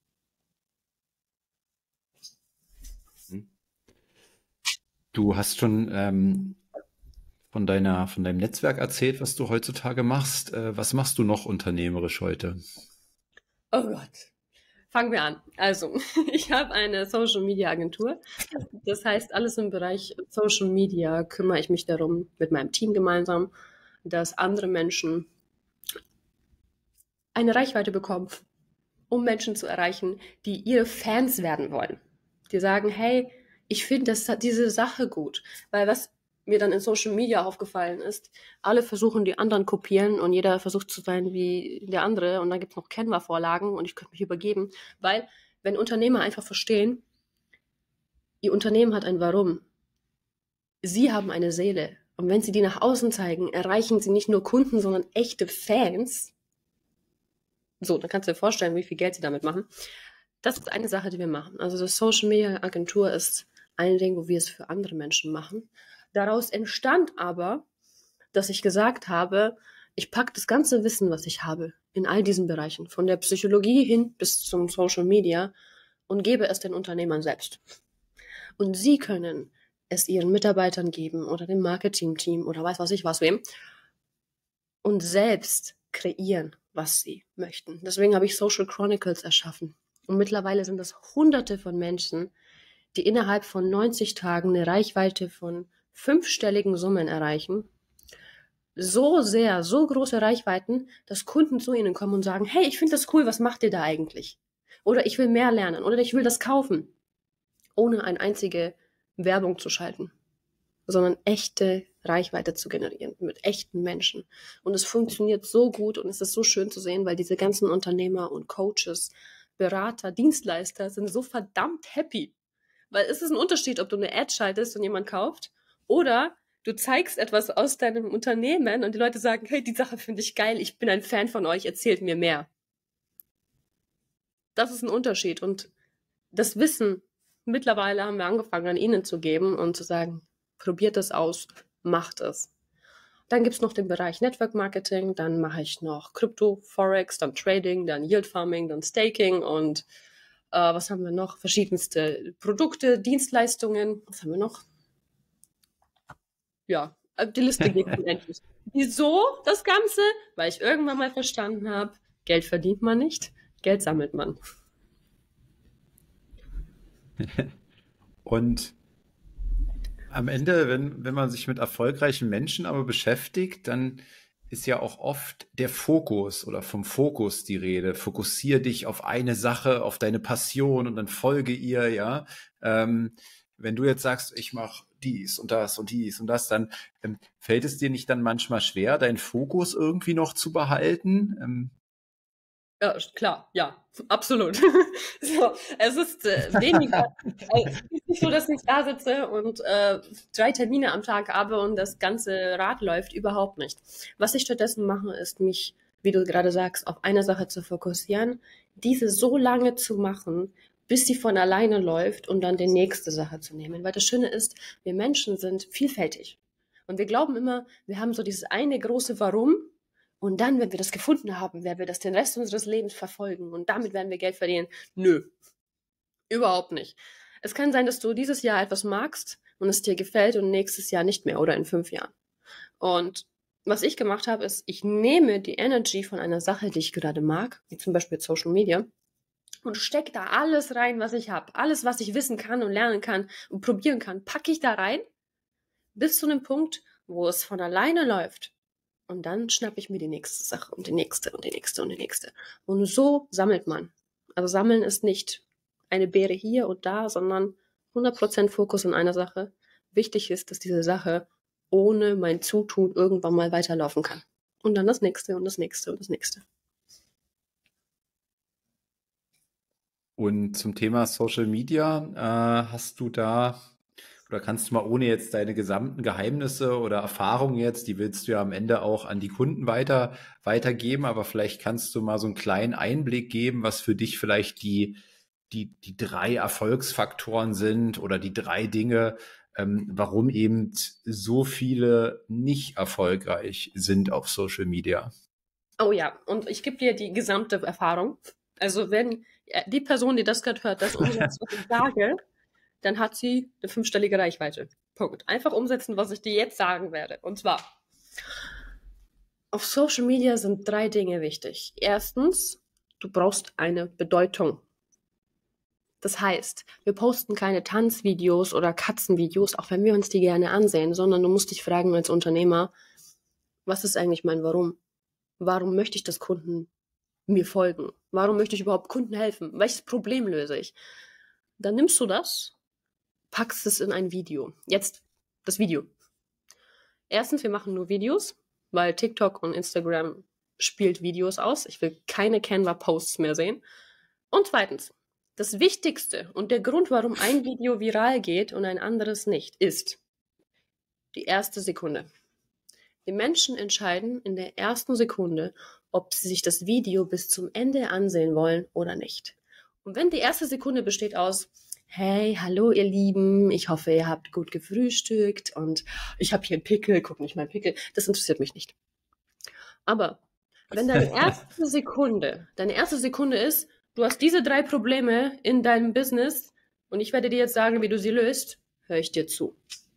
Du hast schon von deinem Netzwerk erzählt, was du heutzutage machst. Was machst du noch unternehmerisch heute? Oh Gott. Fangen wir an. Also, ich habe eine Social Media Agentur. Das heißt, alles im Bereich Social Media kümmere ich mich darum mit meinem Team gemeinsam, dass andere Menschen eine Reichweite bekommen, um Menschen zu erreichen, die ihre Fans werden wollen. Die sagen, hey, ich finde diese Sache gut. Weil was mir dann in Social Media aufgefallen ist, alle versuchen die anderen kopieren und jeder versucht zu sein wie der andere und dann gibt es noch Canva-Vorlagen und ich könnte mich übergeben, weil wenn Unternehmer einfach verstehen, ihr Unternehmen hat ein Warum, sie haben eine Seele und wenn sie die nach außen zeigen, erreichen sie nicht nur Kunden, sondern echte Fans. So, dann kannst du dir vorstellen, wie viel Geld sie damit machen. Das ist eine Sache, die wir machen. Also das Social Media Agentur ist ein Ding, wo wir es für andere Menschen machen. Daraus entstand aber, dass ich gesagt habe, ich packe das ganze Wissen, was ich habe, in all diesen Bereichen, von der Psychologie hin bis zum Social Media und gebe es den Unternehmern selbst. Und sie können es ihren Mitarbeitern geben oder dem Marketing-Team oder weiß was ich was wem und selbst kreieren, was sie möchten. Deswegen habe ich Social Chronicles erschaffen. Und mittlerweile sind es Hunderte von Menschen, die innerhalb von 90 Tagen eine Reichweite von 5-stelligen Summen erreichen. So sehr, so große Reichweiten, dass Kunden zu ihnen kommen und sagen, hey, ich finde das cool, was macht ihr da eigentlich? Oder ich will mehr lernen oder ich will das kaufen, ohne eine einzige Werbung zu schalten, sondern echte Reichweite zu generieren mit echten Menschen. Und es funktioniert so gut und es ist so schön zu sehen, weil diese ganzen Unternehmer und Coaches, Berater, Dienstleister sind so verdammt happy. Weil es ist ein Unterschied, ob du eine Ad schaltest und jemand kauft oder du zeigst etwas aus deinem Unternehmen und die Leute sagen, hey, die Sache finde ich geil, ich bin ein Fan von euch, erzählt mir mehr. Das ist ein Unterschied und das Wissen, mittlerweile haben wir angefangen, an ihnen zu geben und zu sagen, probiert es aus, macht es. Dann gibt es noch den Bereich Network Marketing, dann mache ich noch Krypto, Forex, dann Trading, dann Yield Farming, dann Staking und was haben wir noch? Verschiedenste Produkte, Dienstleistungen. Was haben wir noch? Ja, die Liste geht unendlich. Wieso das Ganze? Weil ich irgendwann mal verstanden habe, Geld verdient man nicht, Geld sammelt man. Und am Ende, wenn man sich mit erfolgreichen Menschen aber beschäftigt, dann ist ja auch oft der Fokus oder vom Fokus die Rede. Fokussiere dich auf eine Sache, auf deine Passion und dann folge ihr, ja. Wenn du jetzt sagst, ich mache dies und das und dies und das, dann fällt es dir nicht dann manchmal schwer, deinen Fokus irgendwie noch zu behalten? Ja, klar, ja, absolut. So, es ist weniger, es ist nicht so, dass ich da sitze und 3 Termine am Tag habe und das ganze Rad läuft, überhaupt nicht. Was ich stattdessen mache, ist mich, wie du gerade sagst, auf eine Sache zu fokussieren, diese so lange zu machen, bis sie von alleine läuft und dann die nächste Sache zu nehmen. Weil das Schöne ist, wir Menschen sind vielfältig. Und wir glauben immer, wir haben so dieses eine große Warum. Und dann, wenn wir das gefunden haben, werden wir das den Rest unseres Lebens verfolgen und damit werden wir Geld verdienen. Nö, überhaupt nicht. Es kann sein, dass du dieses Jahr etwas magst und es dir gefällt und nächstes Jahr nicht mehr oder in 5 Jahren. Und Was ich gemacht habe, ist, ich nehme die Energy von einer Sache, die ich gerade mag, wie zum Beispiel Social Media, und stecke da alles rein, was ich habe. Alles, was ich wissen kann und lernen kann und probieren kann, packe ich da rein, bis zu einem Punkt, wo es von alleine läuft. Und dann schnappe ich mir die nächste Sache und die nächste und die nächste und die nächste. Und so sammelt man. Also sammeln ist nicht eine Beere hier und da, sondern 100% Fokus in einer Sache. Wichtig ist, dass diese Sache ohne mein Zutun irgendwann mal weiterlaufen kann. Und dann das nächste und das nächste und das nächste. Und zum Thema Social Media, hast du da oder kannst du mal ohne jetzt deine gesamten Geheimnisse oder Erfahrungen jetzt, die willst du ja am Ende auch an die Kunden weitergeben, aber vielleicht kannst du mal so einen kleinen Einblick geben, was für dich vielleicht die drei Erfolgsfaktoren sind oder die drei Dinge, warum eben so viele nicht erfolgreich sind auf Social Media. Oh ja, und ich gebe dir die gesamte Erfahrung. Also wenn die Person, die das gerade hört, das umsetzt, was ich sage, dann hat sie eine 5-stellige Reichweite. Punkt. Einfach umsetzen, was ich dir jetzt sagen werde. Und zwar, auf Social Media sind 3 Dinge wichtig. Erstens, du brauchst eine Bedeutung. Das heißt, wir posten keine Tanzvideos oder Katzenvideos, auch wenn wir uns die gerne ansehen, sondern du musst dich fragen als Unternehmer, was ist eigentlich mein Warum? Warum möchte ich, dass Kunden mir folgen? Warum möchte ich überhaupt Kunden helfen? Welches Problem löse ich? Dann nimmst du das, packst es in ein Video. Jetzt das Video. Erstens, wir machen nur Videos, weil TikTok und Instagram spielt Videos aus. Ich will keine Canva-Posts mehr sehen. Und zweitens, das Wichtigste und der Grund, warum ein Video viral geht und ein anderes nicht, ist die erste Sekunde. Die Menschen entscheiden in der ersten Sekunde, ob sie sich das Video bis zum Ende ansehen wollen oder nicht. Und wenn die erste Sekunde besteht aus, hey, hallo ihr Lieben, ich hoffe, ihr habt gut gefrühstückt und ich habe hier einen Pickel, guck nicht mein Pickel, das interessiert mich nicht. Aber wenn deine erste Sekunde ist, du hast diese 3 Probleme in deinem Business und ich werde dir jetzt sagen, wie du sie löst, höre ich dir zu.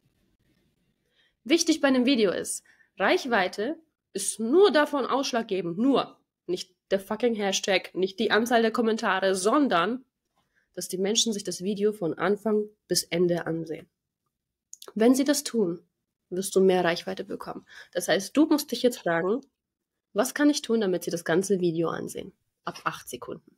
Wichtig bei einem Video ist, Reichweite ist nur davon ausschlaggebend, nur, nicht der fucking Hashtag, nicht die Anzahl der Kommentare, sondern, dass die Menschen sich das Video von Anfang bis Ende ansehen. Wenn sie das tun, wirst du mehr Reichweite bekommen. Das heißt, du musst dich jetzt fragen, was kann ich tun, damit sie das ganze Video ansehen? Ab 8 Sekunden.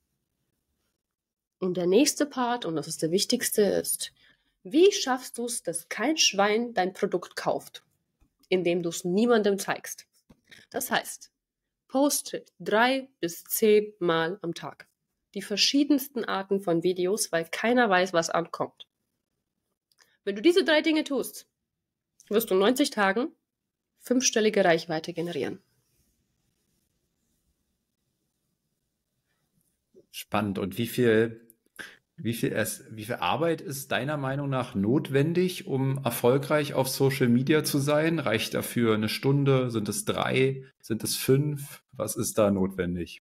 Und der nächste Part, und das ist der wichtigste, ist, wie schaffst du es, dass kein Schwein dein Produkt kauft, indem du es niemandem zeigst? Das heißt, poste 3 bis 10 Mal am Tag die verschiedensten Arten von Videos, weil keiner weiß, was ankommt. Wenn du diese 3 Dinge tust, wirst du in 90 Tagen 5-stellige Reichweite generieren. Spannend. Und wie viel Arbeit ist deiner Meinung nach notwendig, um erfolgreich auf Social Media zu sein? Reicht dafür eine Stunde? Sind es 3? Sind es 5? Was ist da notwendig?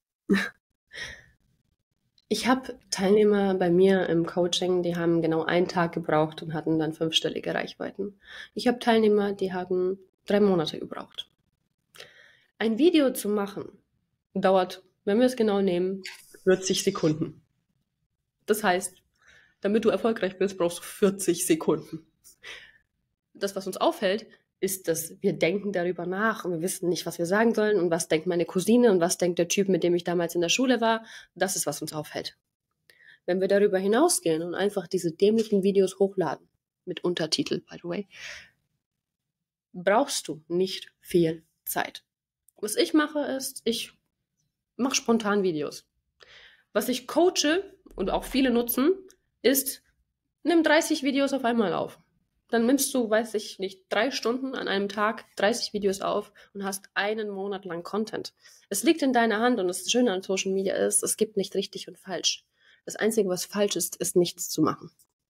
Ich habe Teilnehmer bei mir im Coaching, die haben genau 1 Tag gebraucht und hatten dann 5-stellige Reichweiten. Ich habe Teilnehmer, die haben 3 Monate gebraucht. Ein Video zu machen dauert, wenn wir es genau nehmen, 40 Sekunden. Das heißt, damit du erfolgreich bist, brauchst du 40 Sekunden. Das, was uns auffällt, ist, dass wir denken darüber nach und wir wissen nicht, was wir sagen sollen und was denkt meine Cousine und was denkt der Typ, mit dem ich damals in der Schule war. Das ist, was uns auffällt. Wenn wir darüber hinausgehen und einfach diese dämlichen Videos hochladen, mit Untertitel, by the way, brauchst du nicht viel Zeit. Was ich mache, ist, ich mache spontan Videos. Was ich coache und auch viele nutzen, ist, nimm 30 Videos auf einmal auf. Dann nimmst du, weiß ich nicht, 3 Stunden an einem Tag 30 Videos auf und hast einen Monat lang Content. Es liegt in deiner Hand und das Schöne an Social Media ist, es gibt nicht richtig und falsch. Das Einzige, was falsch ist, ist nichts zu machen.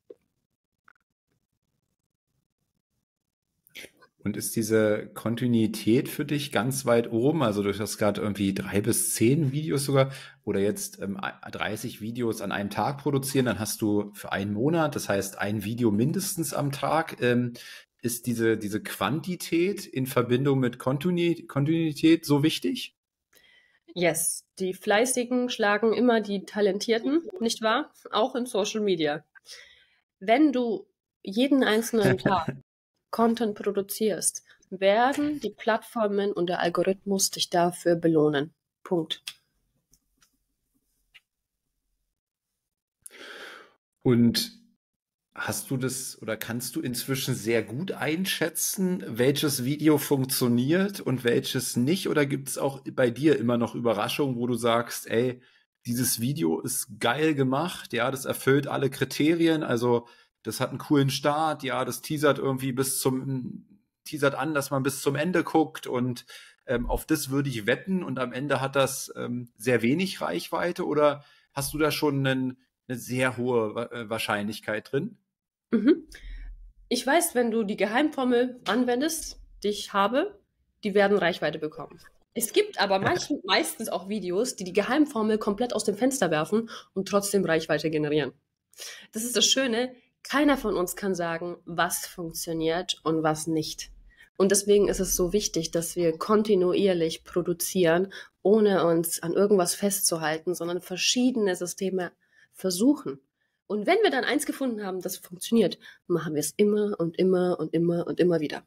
Und ist diese Kontinuität für dich ganz weit oben? Also du hast gerade irgendwie 3 bis 10 Videos sogar oder jetzt 30 Videos an einem Tag produzieren, dann hast du für einen Monat, das heißt ein Video mindestens am Tag. ist diese Quantität in Verbindung mit Kontinuität so wichtig? Yes, die Fleißigen schlagen immer die Talentierten, nicht wahr? Auch in Social Media. Wenn du jeden einzelnen Tag Content produzierst, werden die Plattformen und der Algorithmus dich dafür belohnen. Punkt. Und hast du das oder kannst du inzwischen sehr gut einschätzen, welches Video funktioniert und welches nicht? Oder gibt es auch bei dir immer noch Überraschungen, wo du sagst, ey, dieses Video ist geil gemacht, ja, das erfüllt alle Kriterien, also das hat einen coolen Start, ja, das teasert irgendwie teasert an, dass man bis zum Ende guckt und auf das würde ich wetten und am Ende hat das sehr wenig Reichweite oder hast du da schon eine sehr hohe Wahrscheinlichkeit drin? Mhm. Ich weiß, wenn du die Geheimformel anwendest, die ich habe, die werden Reichweite bekommen. Es gibt aber meistens auch Videos, die die Geheimformel komplett aus dem Fenster werfen und trotzdem Reichweite generieren. Das ist das Schöne, keiner von uns kann sagen, was funktioniert und was nicht. Und deswegen ist es so wichtig, dass wir kontinuierlich produzieren, ohne uns an irgendwas festzuhalten, sondern verschiedene Systeme versuchen. Und wenn wir dann eins gefunden haben, das funktioniert, machen wir es immer und immer und immer und immer wieder.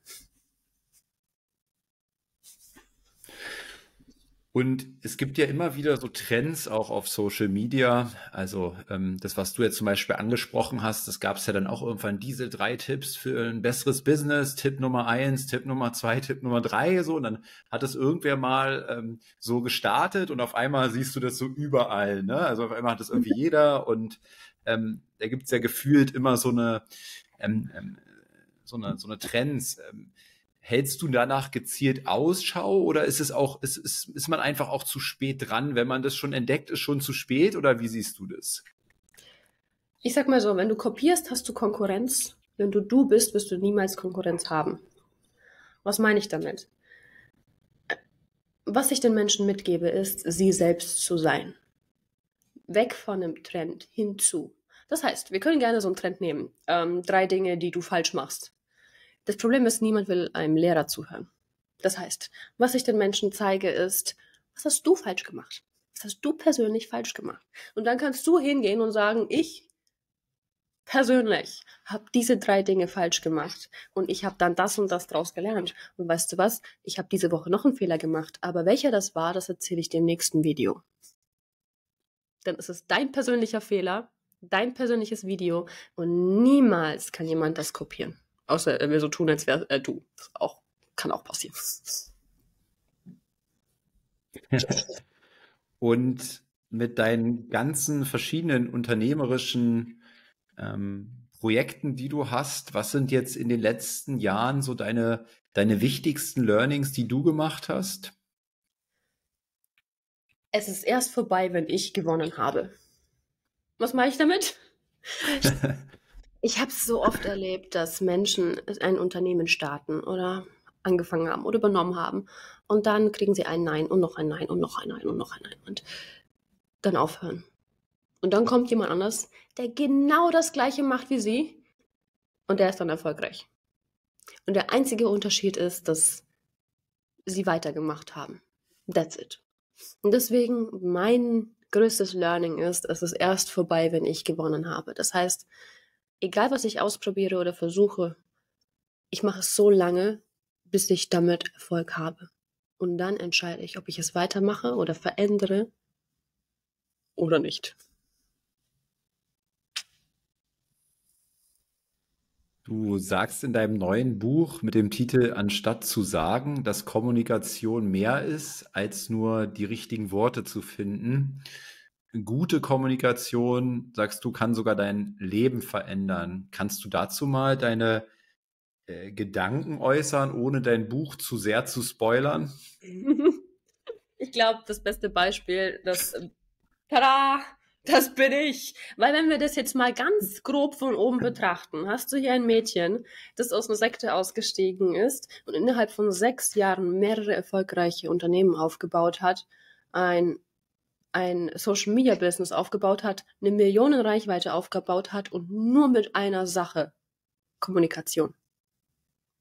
Und es gibt ja immer wieder so Trends auch auf Social Media. Also das, was du jetzt zum Beispiel angesprochen hast, das gab es ja dann auch irgendwann diese 3 Tipps für ein besseres Business. Tipp Nummer 1, Tipp Nummer 2, Tipp Nummer 3. So, und dann hat es irgendwer mal so gestartet und auf einmal siehst du das so überall. Ne? Also auf einmal hat das irgendwie jeder und da gibt es ja gefühlt immer ähm, ähm, so eine Trends. Hältst du danach gezielt Ausschau oder ist man einfach auch zu spät dran? Wenn man das schon entdeckt, ist schon zu spät oder wie siehst du das? Ich sag mal so, wenn du kopierst, hast du Konkurrenz. Wenn du bist, wirst du niemals Konkurrenz haben. Was meine ich damit? Was ich den Menschen mitgebe, ist, sie selbst zu sein. Weg von einem Trend hinzu. Das heißt, wir können gerne so einen Trend nehmen. 3 Dinge, die du falsch machst. Das Problem ist, niemand will einem Lehrer zuhören. Das heißt, was ich den Menschen zeige, ist, was hast du falsch gemacht? Was hast du persönlich falsch gemacht? Und dann kannst du hingehen und sagen, ich persönlich habe diese 3 Dinge falsch gemacht und ich habe dann das und das draus gelernt. Und weißt du was? Ich habe diese Woche noch einen Fehler gemacht, aber welcher das war, das erzähle ich dir im nächsten Video. Dann ist es dein persönlicher Fehler, dein persönliches Video und niemals kann jemand das kopieren. Außer wir so tun, als wäre du. Kann auch passieren. Und mit deinen ganzen verschiedenen unternehmerischen Projekten, die du hast, was sind jetzt in den letzten Jahren so deine wichtigsten Learnings, die du gemacht hast? Es ist erst vorbei, wenn ich gewonnen habe. Was mache ich damit? Ich habe es so oft erlebt, dass Menschen ein Unternehmen starten oder angefangen haben oder übernommen haben und dann kriegen sie ein Nein und noch ein Nein und noch ein Nein und noch ein Nein und dann aufhören. Und dann kommt jemand anders, der genau das Gleiche macht wie sie und der ist dann erfolgreich. Und der einzige Unterschied ist, dass sie weitergemacht haben. That's it. Und deswegen mein größtes Learning ist, es ist erst vorbei, wenn ich gewonnen habe. Das heißt, egal was ich ausprobiere oder versuche, ich mache es so lange, bis ich damit Erfolg habe. Und dann entscheide ich, ob ich es weitermache oder verändere oder nicht. Du sagst in deinem neuen Buch mit dem Titel Anstatt zu sagen, dass Kommunikation mehr ist, als nur die richtigen Worte zu finden. Gute Kommunikation, sagst du, kann sogar dein Leben verändern. Kannst du dazu mal deine Gedanken äußern, ohne dein Buch zu sehr zu spoilern? Ich glaube, das beste Beispiel, tada, das bin ich. Weil wenn wir das jetzt mal ganz grob von oben betrachten, hast du hier ein Mädchen, das aus einer Sekte ausgestiegen ist und innerhalb von 6 Jahren mehrere erfolgreiche Unternehmen aufgebaut hat, ein Social-Media-Business aufgebaut hat, eine Millionenreichweite aufgebaut hat und nur mit einer Sache, Kommunikation.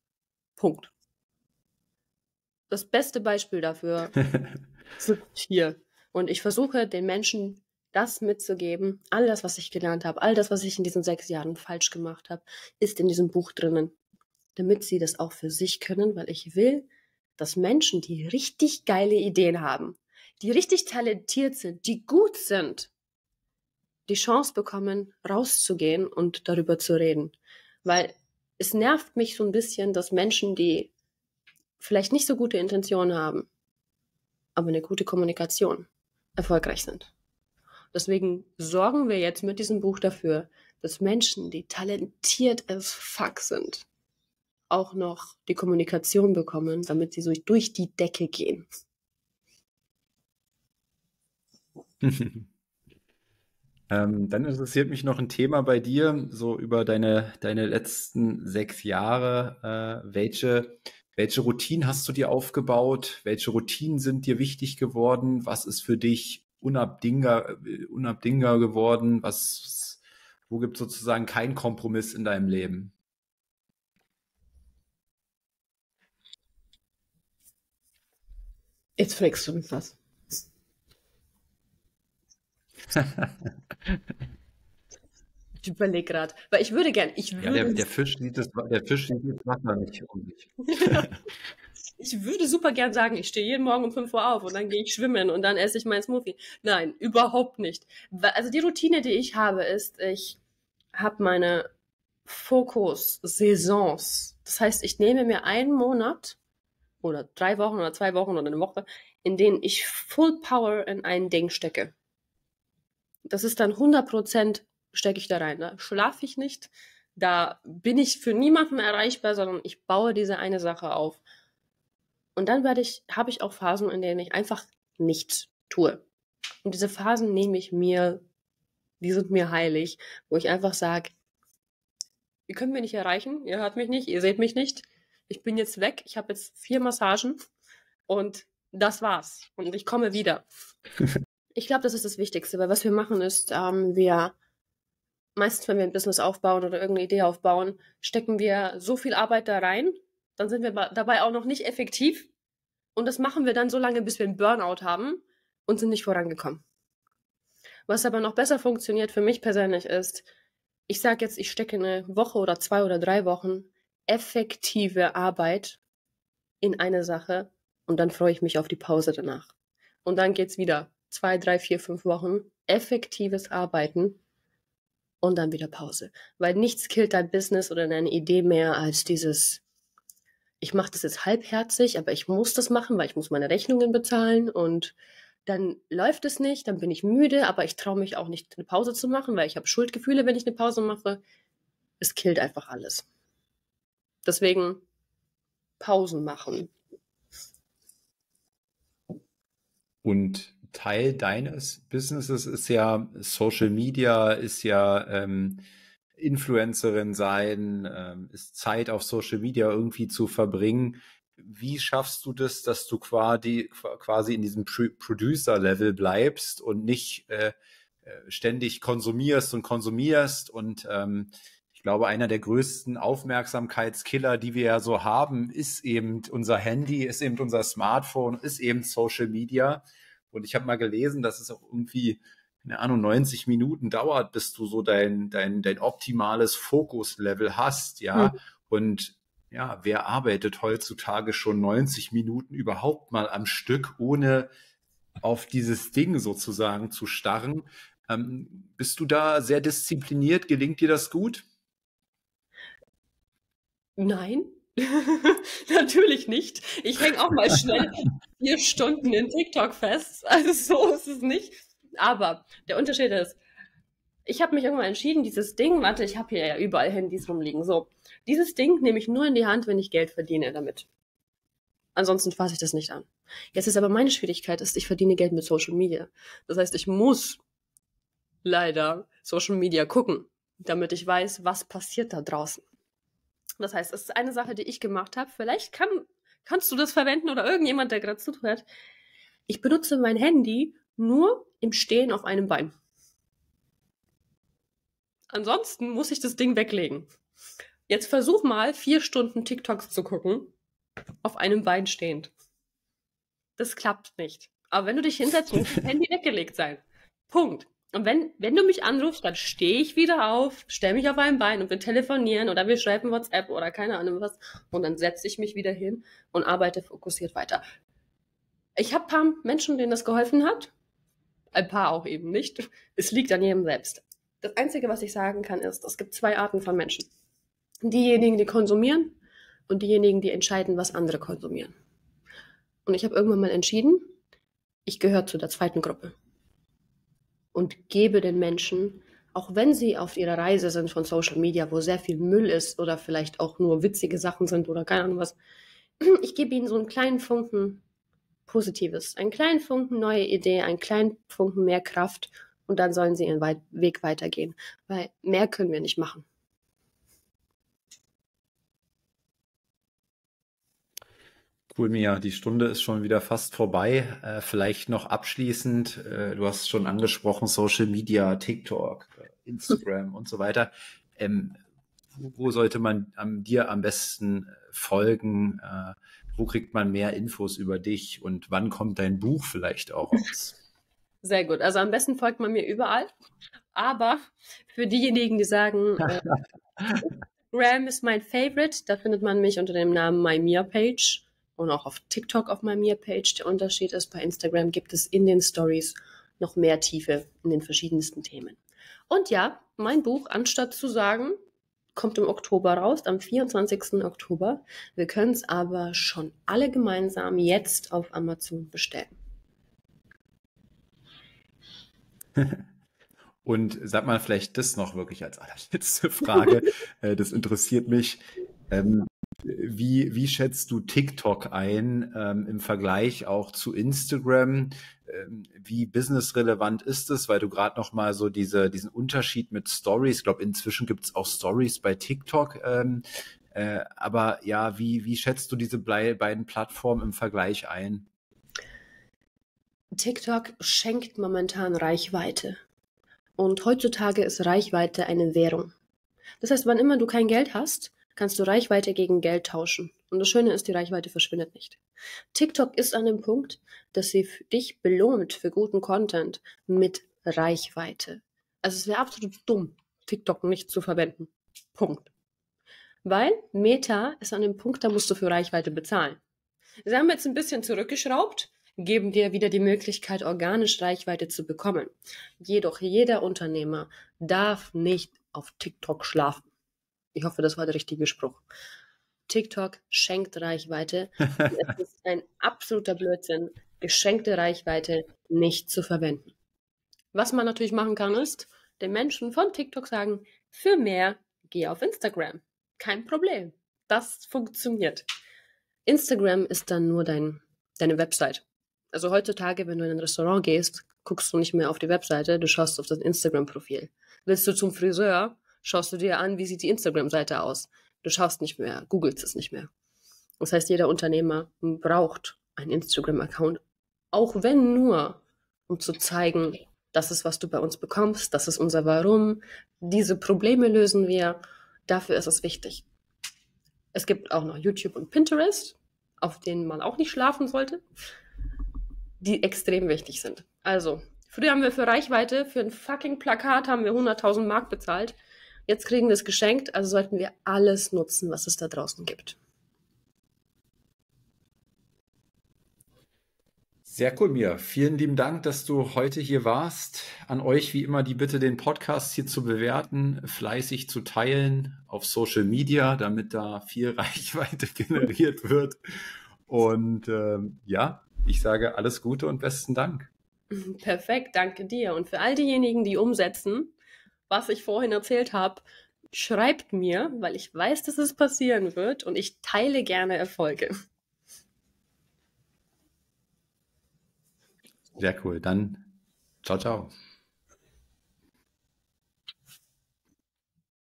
Punkt. Das beste Beispiel dafür ist hier. Und ich versuche den Menschen das mitzugeben. All das, was ich gelernt habe, all das, was ich in diesen 6 Jahren falsch gemacht habe, ist in diesem Buch drinnen. Damit sie das auch für sich können, weil ich will, dass Menschen, die richtig geile Ideen haben, die richtig talentiert sind, die gut sind, die Chance bekommen, rauszugehen und darüber zu reden. Weil es nervt mich so ein bisschen, dass Menschen, die vielleicht nicht so gute Intentionen haben, aber eine gute Kommunikation, erfolgreich sind. Deswegen sorgen wir jetzt mit diesem Buch dafür, dass Menschen, die talentiert as fuck sind, auch noch die Kommunikation bekommen, damit sie so durch die Decke gehen. Dann interessiert mich noch ein Thema bei dir, so über deine letzten 6 Jahre. Welche Routinen hast du dir aufgebaut? Welche Routinen sind dir wichtig geworden? Was ist für dich unabdingbar geworden? Wo gibt es sozusagen keinen Kompromiss in deinem Leben? Jetzt fragst du mich was. Ich überlege gerade, weil ich würde gern, Ja, der Fisch sieht das Wasser nicht um sich. ich würde super gern sagen, ich stehe jeden Morgen um 5 Uhr auf und dann gehe ich schwimmen und dann esse ich meinen Smoothie. Nein, überhaupt nicht. Also die Routine, die ich habe, ist, ich habe meine Fokus-Saisons. Das heißt, ich nehme mir einen Monat oder 3 Wochen oder 2 Wochen oder eine Woche, in denen ich Full Power in ein Ding stecke. Das ist dann 100% stecke ich da rein. Da schlafe ich nicht, da bin ich für niemanden erreichbar, sondern ich baue diese eine Sache auf. Und dann habe ich auch Phasen, in denen ich einfach nichts tue. Und diese Phasen nehme ich mir, die sind mir heilig, wo ich einfach sage, ihr könnt mich nicht erreichen, ihr hört mich nicht, ihr seht mich nicht. Ich bin jetzt weg, ich habe jetzt 4 Massagen und das war's. Und ich komme wieder. Ich glaube, das ist das Wichtigste, weil was wir machen ist, meistens, wenn wir ein Business aufbauen oder irgendeine Idee aufbauen, stecken wir so viel Arbeit da rein, dann sind wir dabei auch noch nicht effektiv. Und das machen wir dann so lange, bis wir einen Burnout haben und sind nicht vorangekommen. Was aber noch besser funktioniert für mich persönlich ist, ich sage jetzt, ich stecke eine Woche oder 2 oder 3 Wochen effektive Arbeit in eine Sache und dann freue ich mich auf die Pause danach. Und dann geht's wieder 2, 3, 4, 5 Wochen effektives Arbeiten und dann wieder Pause. Weil nichts killt dein Business oder deine Idee mehr als dieses, ich mache das jetzt halbherzig, aber ich muss das machen, weil ich muss meine Rechnungen bezahlen und dann läuft es nicht, dann bin ich müde, aber ich traue mich auch nicht, eine Pause zu machen, weil ich habe Schuldgefühle, wenn ich eine Pause mache. Es killt einfach alles. Deswegen Pausen machen. Und Teil deines Businesses ist ja Social Media, ist ja Influencerin sein, ist Zeit auf Social Media irgendwie zu verbringen. Wie schaffst du das, dass du quasi in diesem Producer-Level bleibst und nicht ständig konsumierst und ich glaube, einer der größten Aufmerksamkeitskiller, die wir ja so haben, ist eben unser Handy, ist eben unser Smartphone, ist eben Social Media. Und ich habe mal gelesen, dass es auch irgendwie, keine Ahnung, 90 Minuten dauert, bis du so dein optimales Fokuslevel hast, ja. Mhm. Und ja, wer arbeitet heutzutage schon 90 Minuten überhaupt mal am Stück, ohne auf dieses Ding sozusagen zu starren? Bist du da sehr diszipliniert? Gelingt dir das gut? Nein, natürlich nicht. Ich hänge auch mal schnell 4 Stunden in TikTok fest. Also so ist es nicht. Aber der Unterschied ist, ich habe mich irgendwann entschieden, dieses Ding, warte, ich habe hier ja überall Handys rumliegen. So, dieses Ding nehme ich nur in die Hand, wenn ich Geld verdiene damit. Ansonsten fasse ich das nicht an. Jetzt ist aber meine Schwierigkeit, ist, ich verdiene Geld mit Social Media. Das heißt, ich muss leider Social Media gucken, damit ich weiß, was passiert da draußen. Das heißt, es ist eine Sache, die ich gemacht habe. Vielleicht kannst du das verwenden oder irgendjemand, der gerade zuhört. Ich benutze mein Handy nur im Stehen auf einem Bein. Ansonsten muss ich das Ding weglegen. Jetzt versuch mal 4 Stunden TikToks zu gucken, auf einem Bein stehend. Das klappt nicht. Aber wenn du dich hinsetzt, muss das Handy weggelegt sein. Punkt. Und wenn du mich anrufst, dann stehe ich wieder auf, stelle mich auf ein Bein und wir telefonieren oder wir schreiben WhatsApp oder keine Ahnung was. Und dann setze ich mich wieder hin und arbeite fokussiert weiter. Ich habe ein paar Menschen, denen das geholfen hat. Ein paar auch eben nicht. Es liegt an jedem selbst. Das Einzige, was ich sagen kann, ist, es gibt 2 Arten von Menschen. Diejenigen, die konsumieren und diejenigen, die entscheiden, was andere konsumieren. Und ich habe irgendwann mal entschieden, ich gehöre zu der zweiten Gruppe und gebe den Menschen, auch wenn sie auf ihrer Reise sind von Social Media, wo sehr viel Müll ist oder vielleicht auch nur witzige Sachen sind oder keine Ahnung was, ich gebe ihnen so einen kleinen Funken Positives, einen kleinen Funken neue Idee, einen kleinen Funken mehr Kraft und dann sollen sie ihren Weg weitergehen, weil mehr können wir nicht machen. Cool, Mia, die Stunde ist schon wieder fast vorbei. Vielleicht noch abschließend, du hast schon angesprochen, Social Media, TikTok, Instagram und so weiter. Wo sollte man dir am besten folgen? Wo kriegt man mehr Infos über dich und wann kommt dein Buch vielleicht auch raus? Sehr gut. Also am besten folgt man mir überall. Aber für diejenigen, die sagen, Instagram ist mein Favorite, da findet man mich unter dem Namen MyMia-Page und auch auf TikTok auf MyMia-Page. Der Unterschied ist, bei Instagram gibt es in den Stories noch mehr Tiefe in den verschiedensten Themen. Und ja, mein Buch, anstatt zu sagen, kommt im Oktober raus, am 24. Oktober. Wir können es aber schon alle gemeinsam jetzt auf Amazon bestellen. Und sag mal vielleicht das noch wirklich als allerletzte Frage. Das interessiert mich. Wie schätzt du TikTok ein im Vergleich auch zu Instagram? Wie businessrelevant ist es? Weil du gerade noch mal so diesen Unterschied mit Stories, ich glaube, inzwischen gibt es auch Stories bei TikTok. Aber ja, wie schätzt du diese beiden Plattformen im Vergleich ein? TikTok schenkt momentan Reichweite. Und heutzutage ist Reichweite eine Währung. Das heißt, wann immer du kein Geld hast, kannst du Reichweite gegen Geld tauschen. Und das Schöne ist, die Reichweite verschwindet nicht. TikTok ist an dem Punkt, dass sie dich belohnt für guten Content mit Reichweite. Also es wäre absolut dumm, TikTok nicht zu verwenden. Punkt. Weil Meta ist an dem Punkt, da musst du für Reichweite bezahlen. Sie haben jetzt ein bisschen zurückgeschraubt, geben dir wieder die Möglichkeit, organisch Reichweite zu bekommen. Jedoch jeder Unternehmer darf nicht auf TikTok schlafen. Ich hoffe, das war der richtige Spruch. TikTok schenkt Reichweite. Es ist ein absoluter Blödsinn, geschenkte Reichweite nicht zu verwenden. Was man natürlich machen kann, ist, den Menschen von TikTok sagen, für mehr geh auf Instagram. Kein Problem. Das funktioniert. Instagram ist dann nur deine Website. Also heutzutage, wenn du in ein Restaurant gehst, guckst du nicht mehr auf die Webseite, du schaust auf das Instagram-Profil. Willst du zum Friseur, schaust du dir an, wie sieht die Instagram-Seite aus. Du schaust nicht mehr, googelst es nicht mehr. Das heißt, jeder Unternehmer braucht einen Instagram-Account, auch wenn nur, um zu zeigen, das ist, was du bei uns bekommst, das ist unser Warum, diese Probleme lösen wir, dafür ist es wichtig. Es gibt auch noch YouTube und Pinterest, auf denen man auch nicht schlafen sollte, die extrem wichtig sind. Also, früher haben wir für Reichweite, für ein fucking Plakat haben wir 100.000 Mark bezahlt. Jetzt kriegen wir es geschenkt, also sollten wir alles nutzen, was es da draußen gibt. Sehr cool, Mia. Vielen lieben Dank, dass du heute hier warst. An euch wie immer die Bitte, den Podcast hier zu bewerten, fleißig zu teilen auf Social Media, damit da viel Reichweite generiert wird. Und ja, ich sage alles Gute und besten Dank. Perfekt, danke dir. Und für all diejenigen, die umsetzen, was ich vorhin erzählt habe, schreibt mir, weil ich weiß, dass es passieren wird und ich teile gerne Erfolge. Sehr cool. Dann ciao, ciao.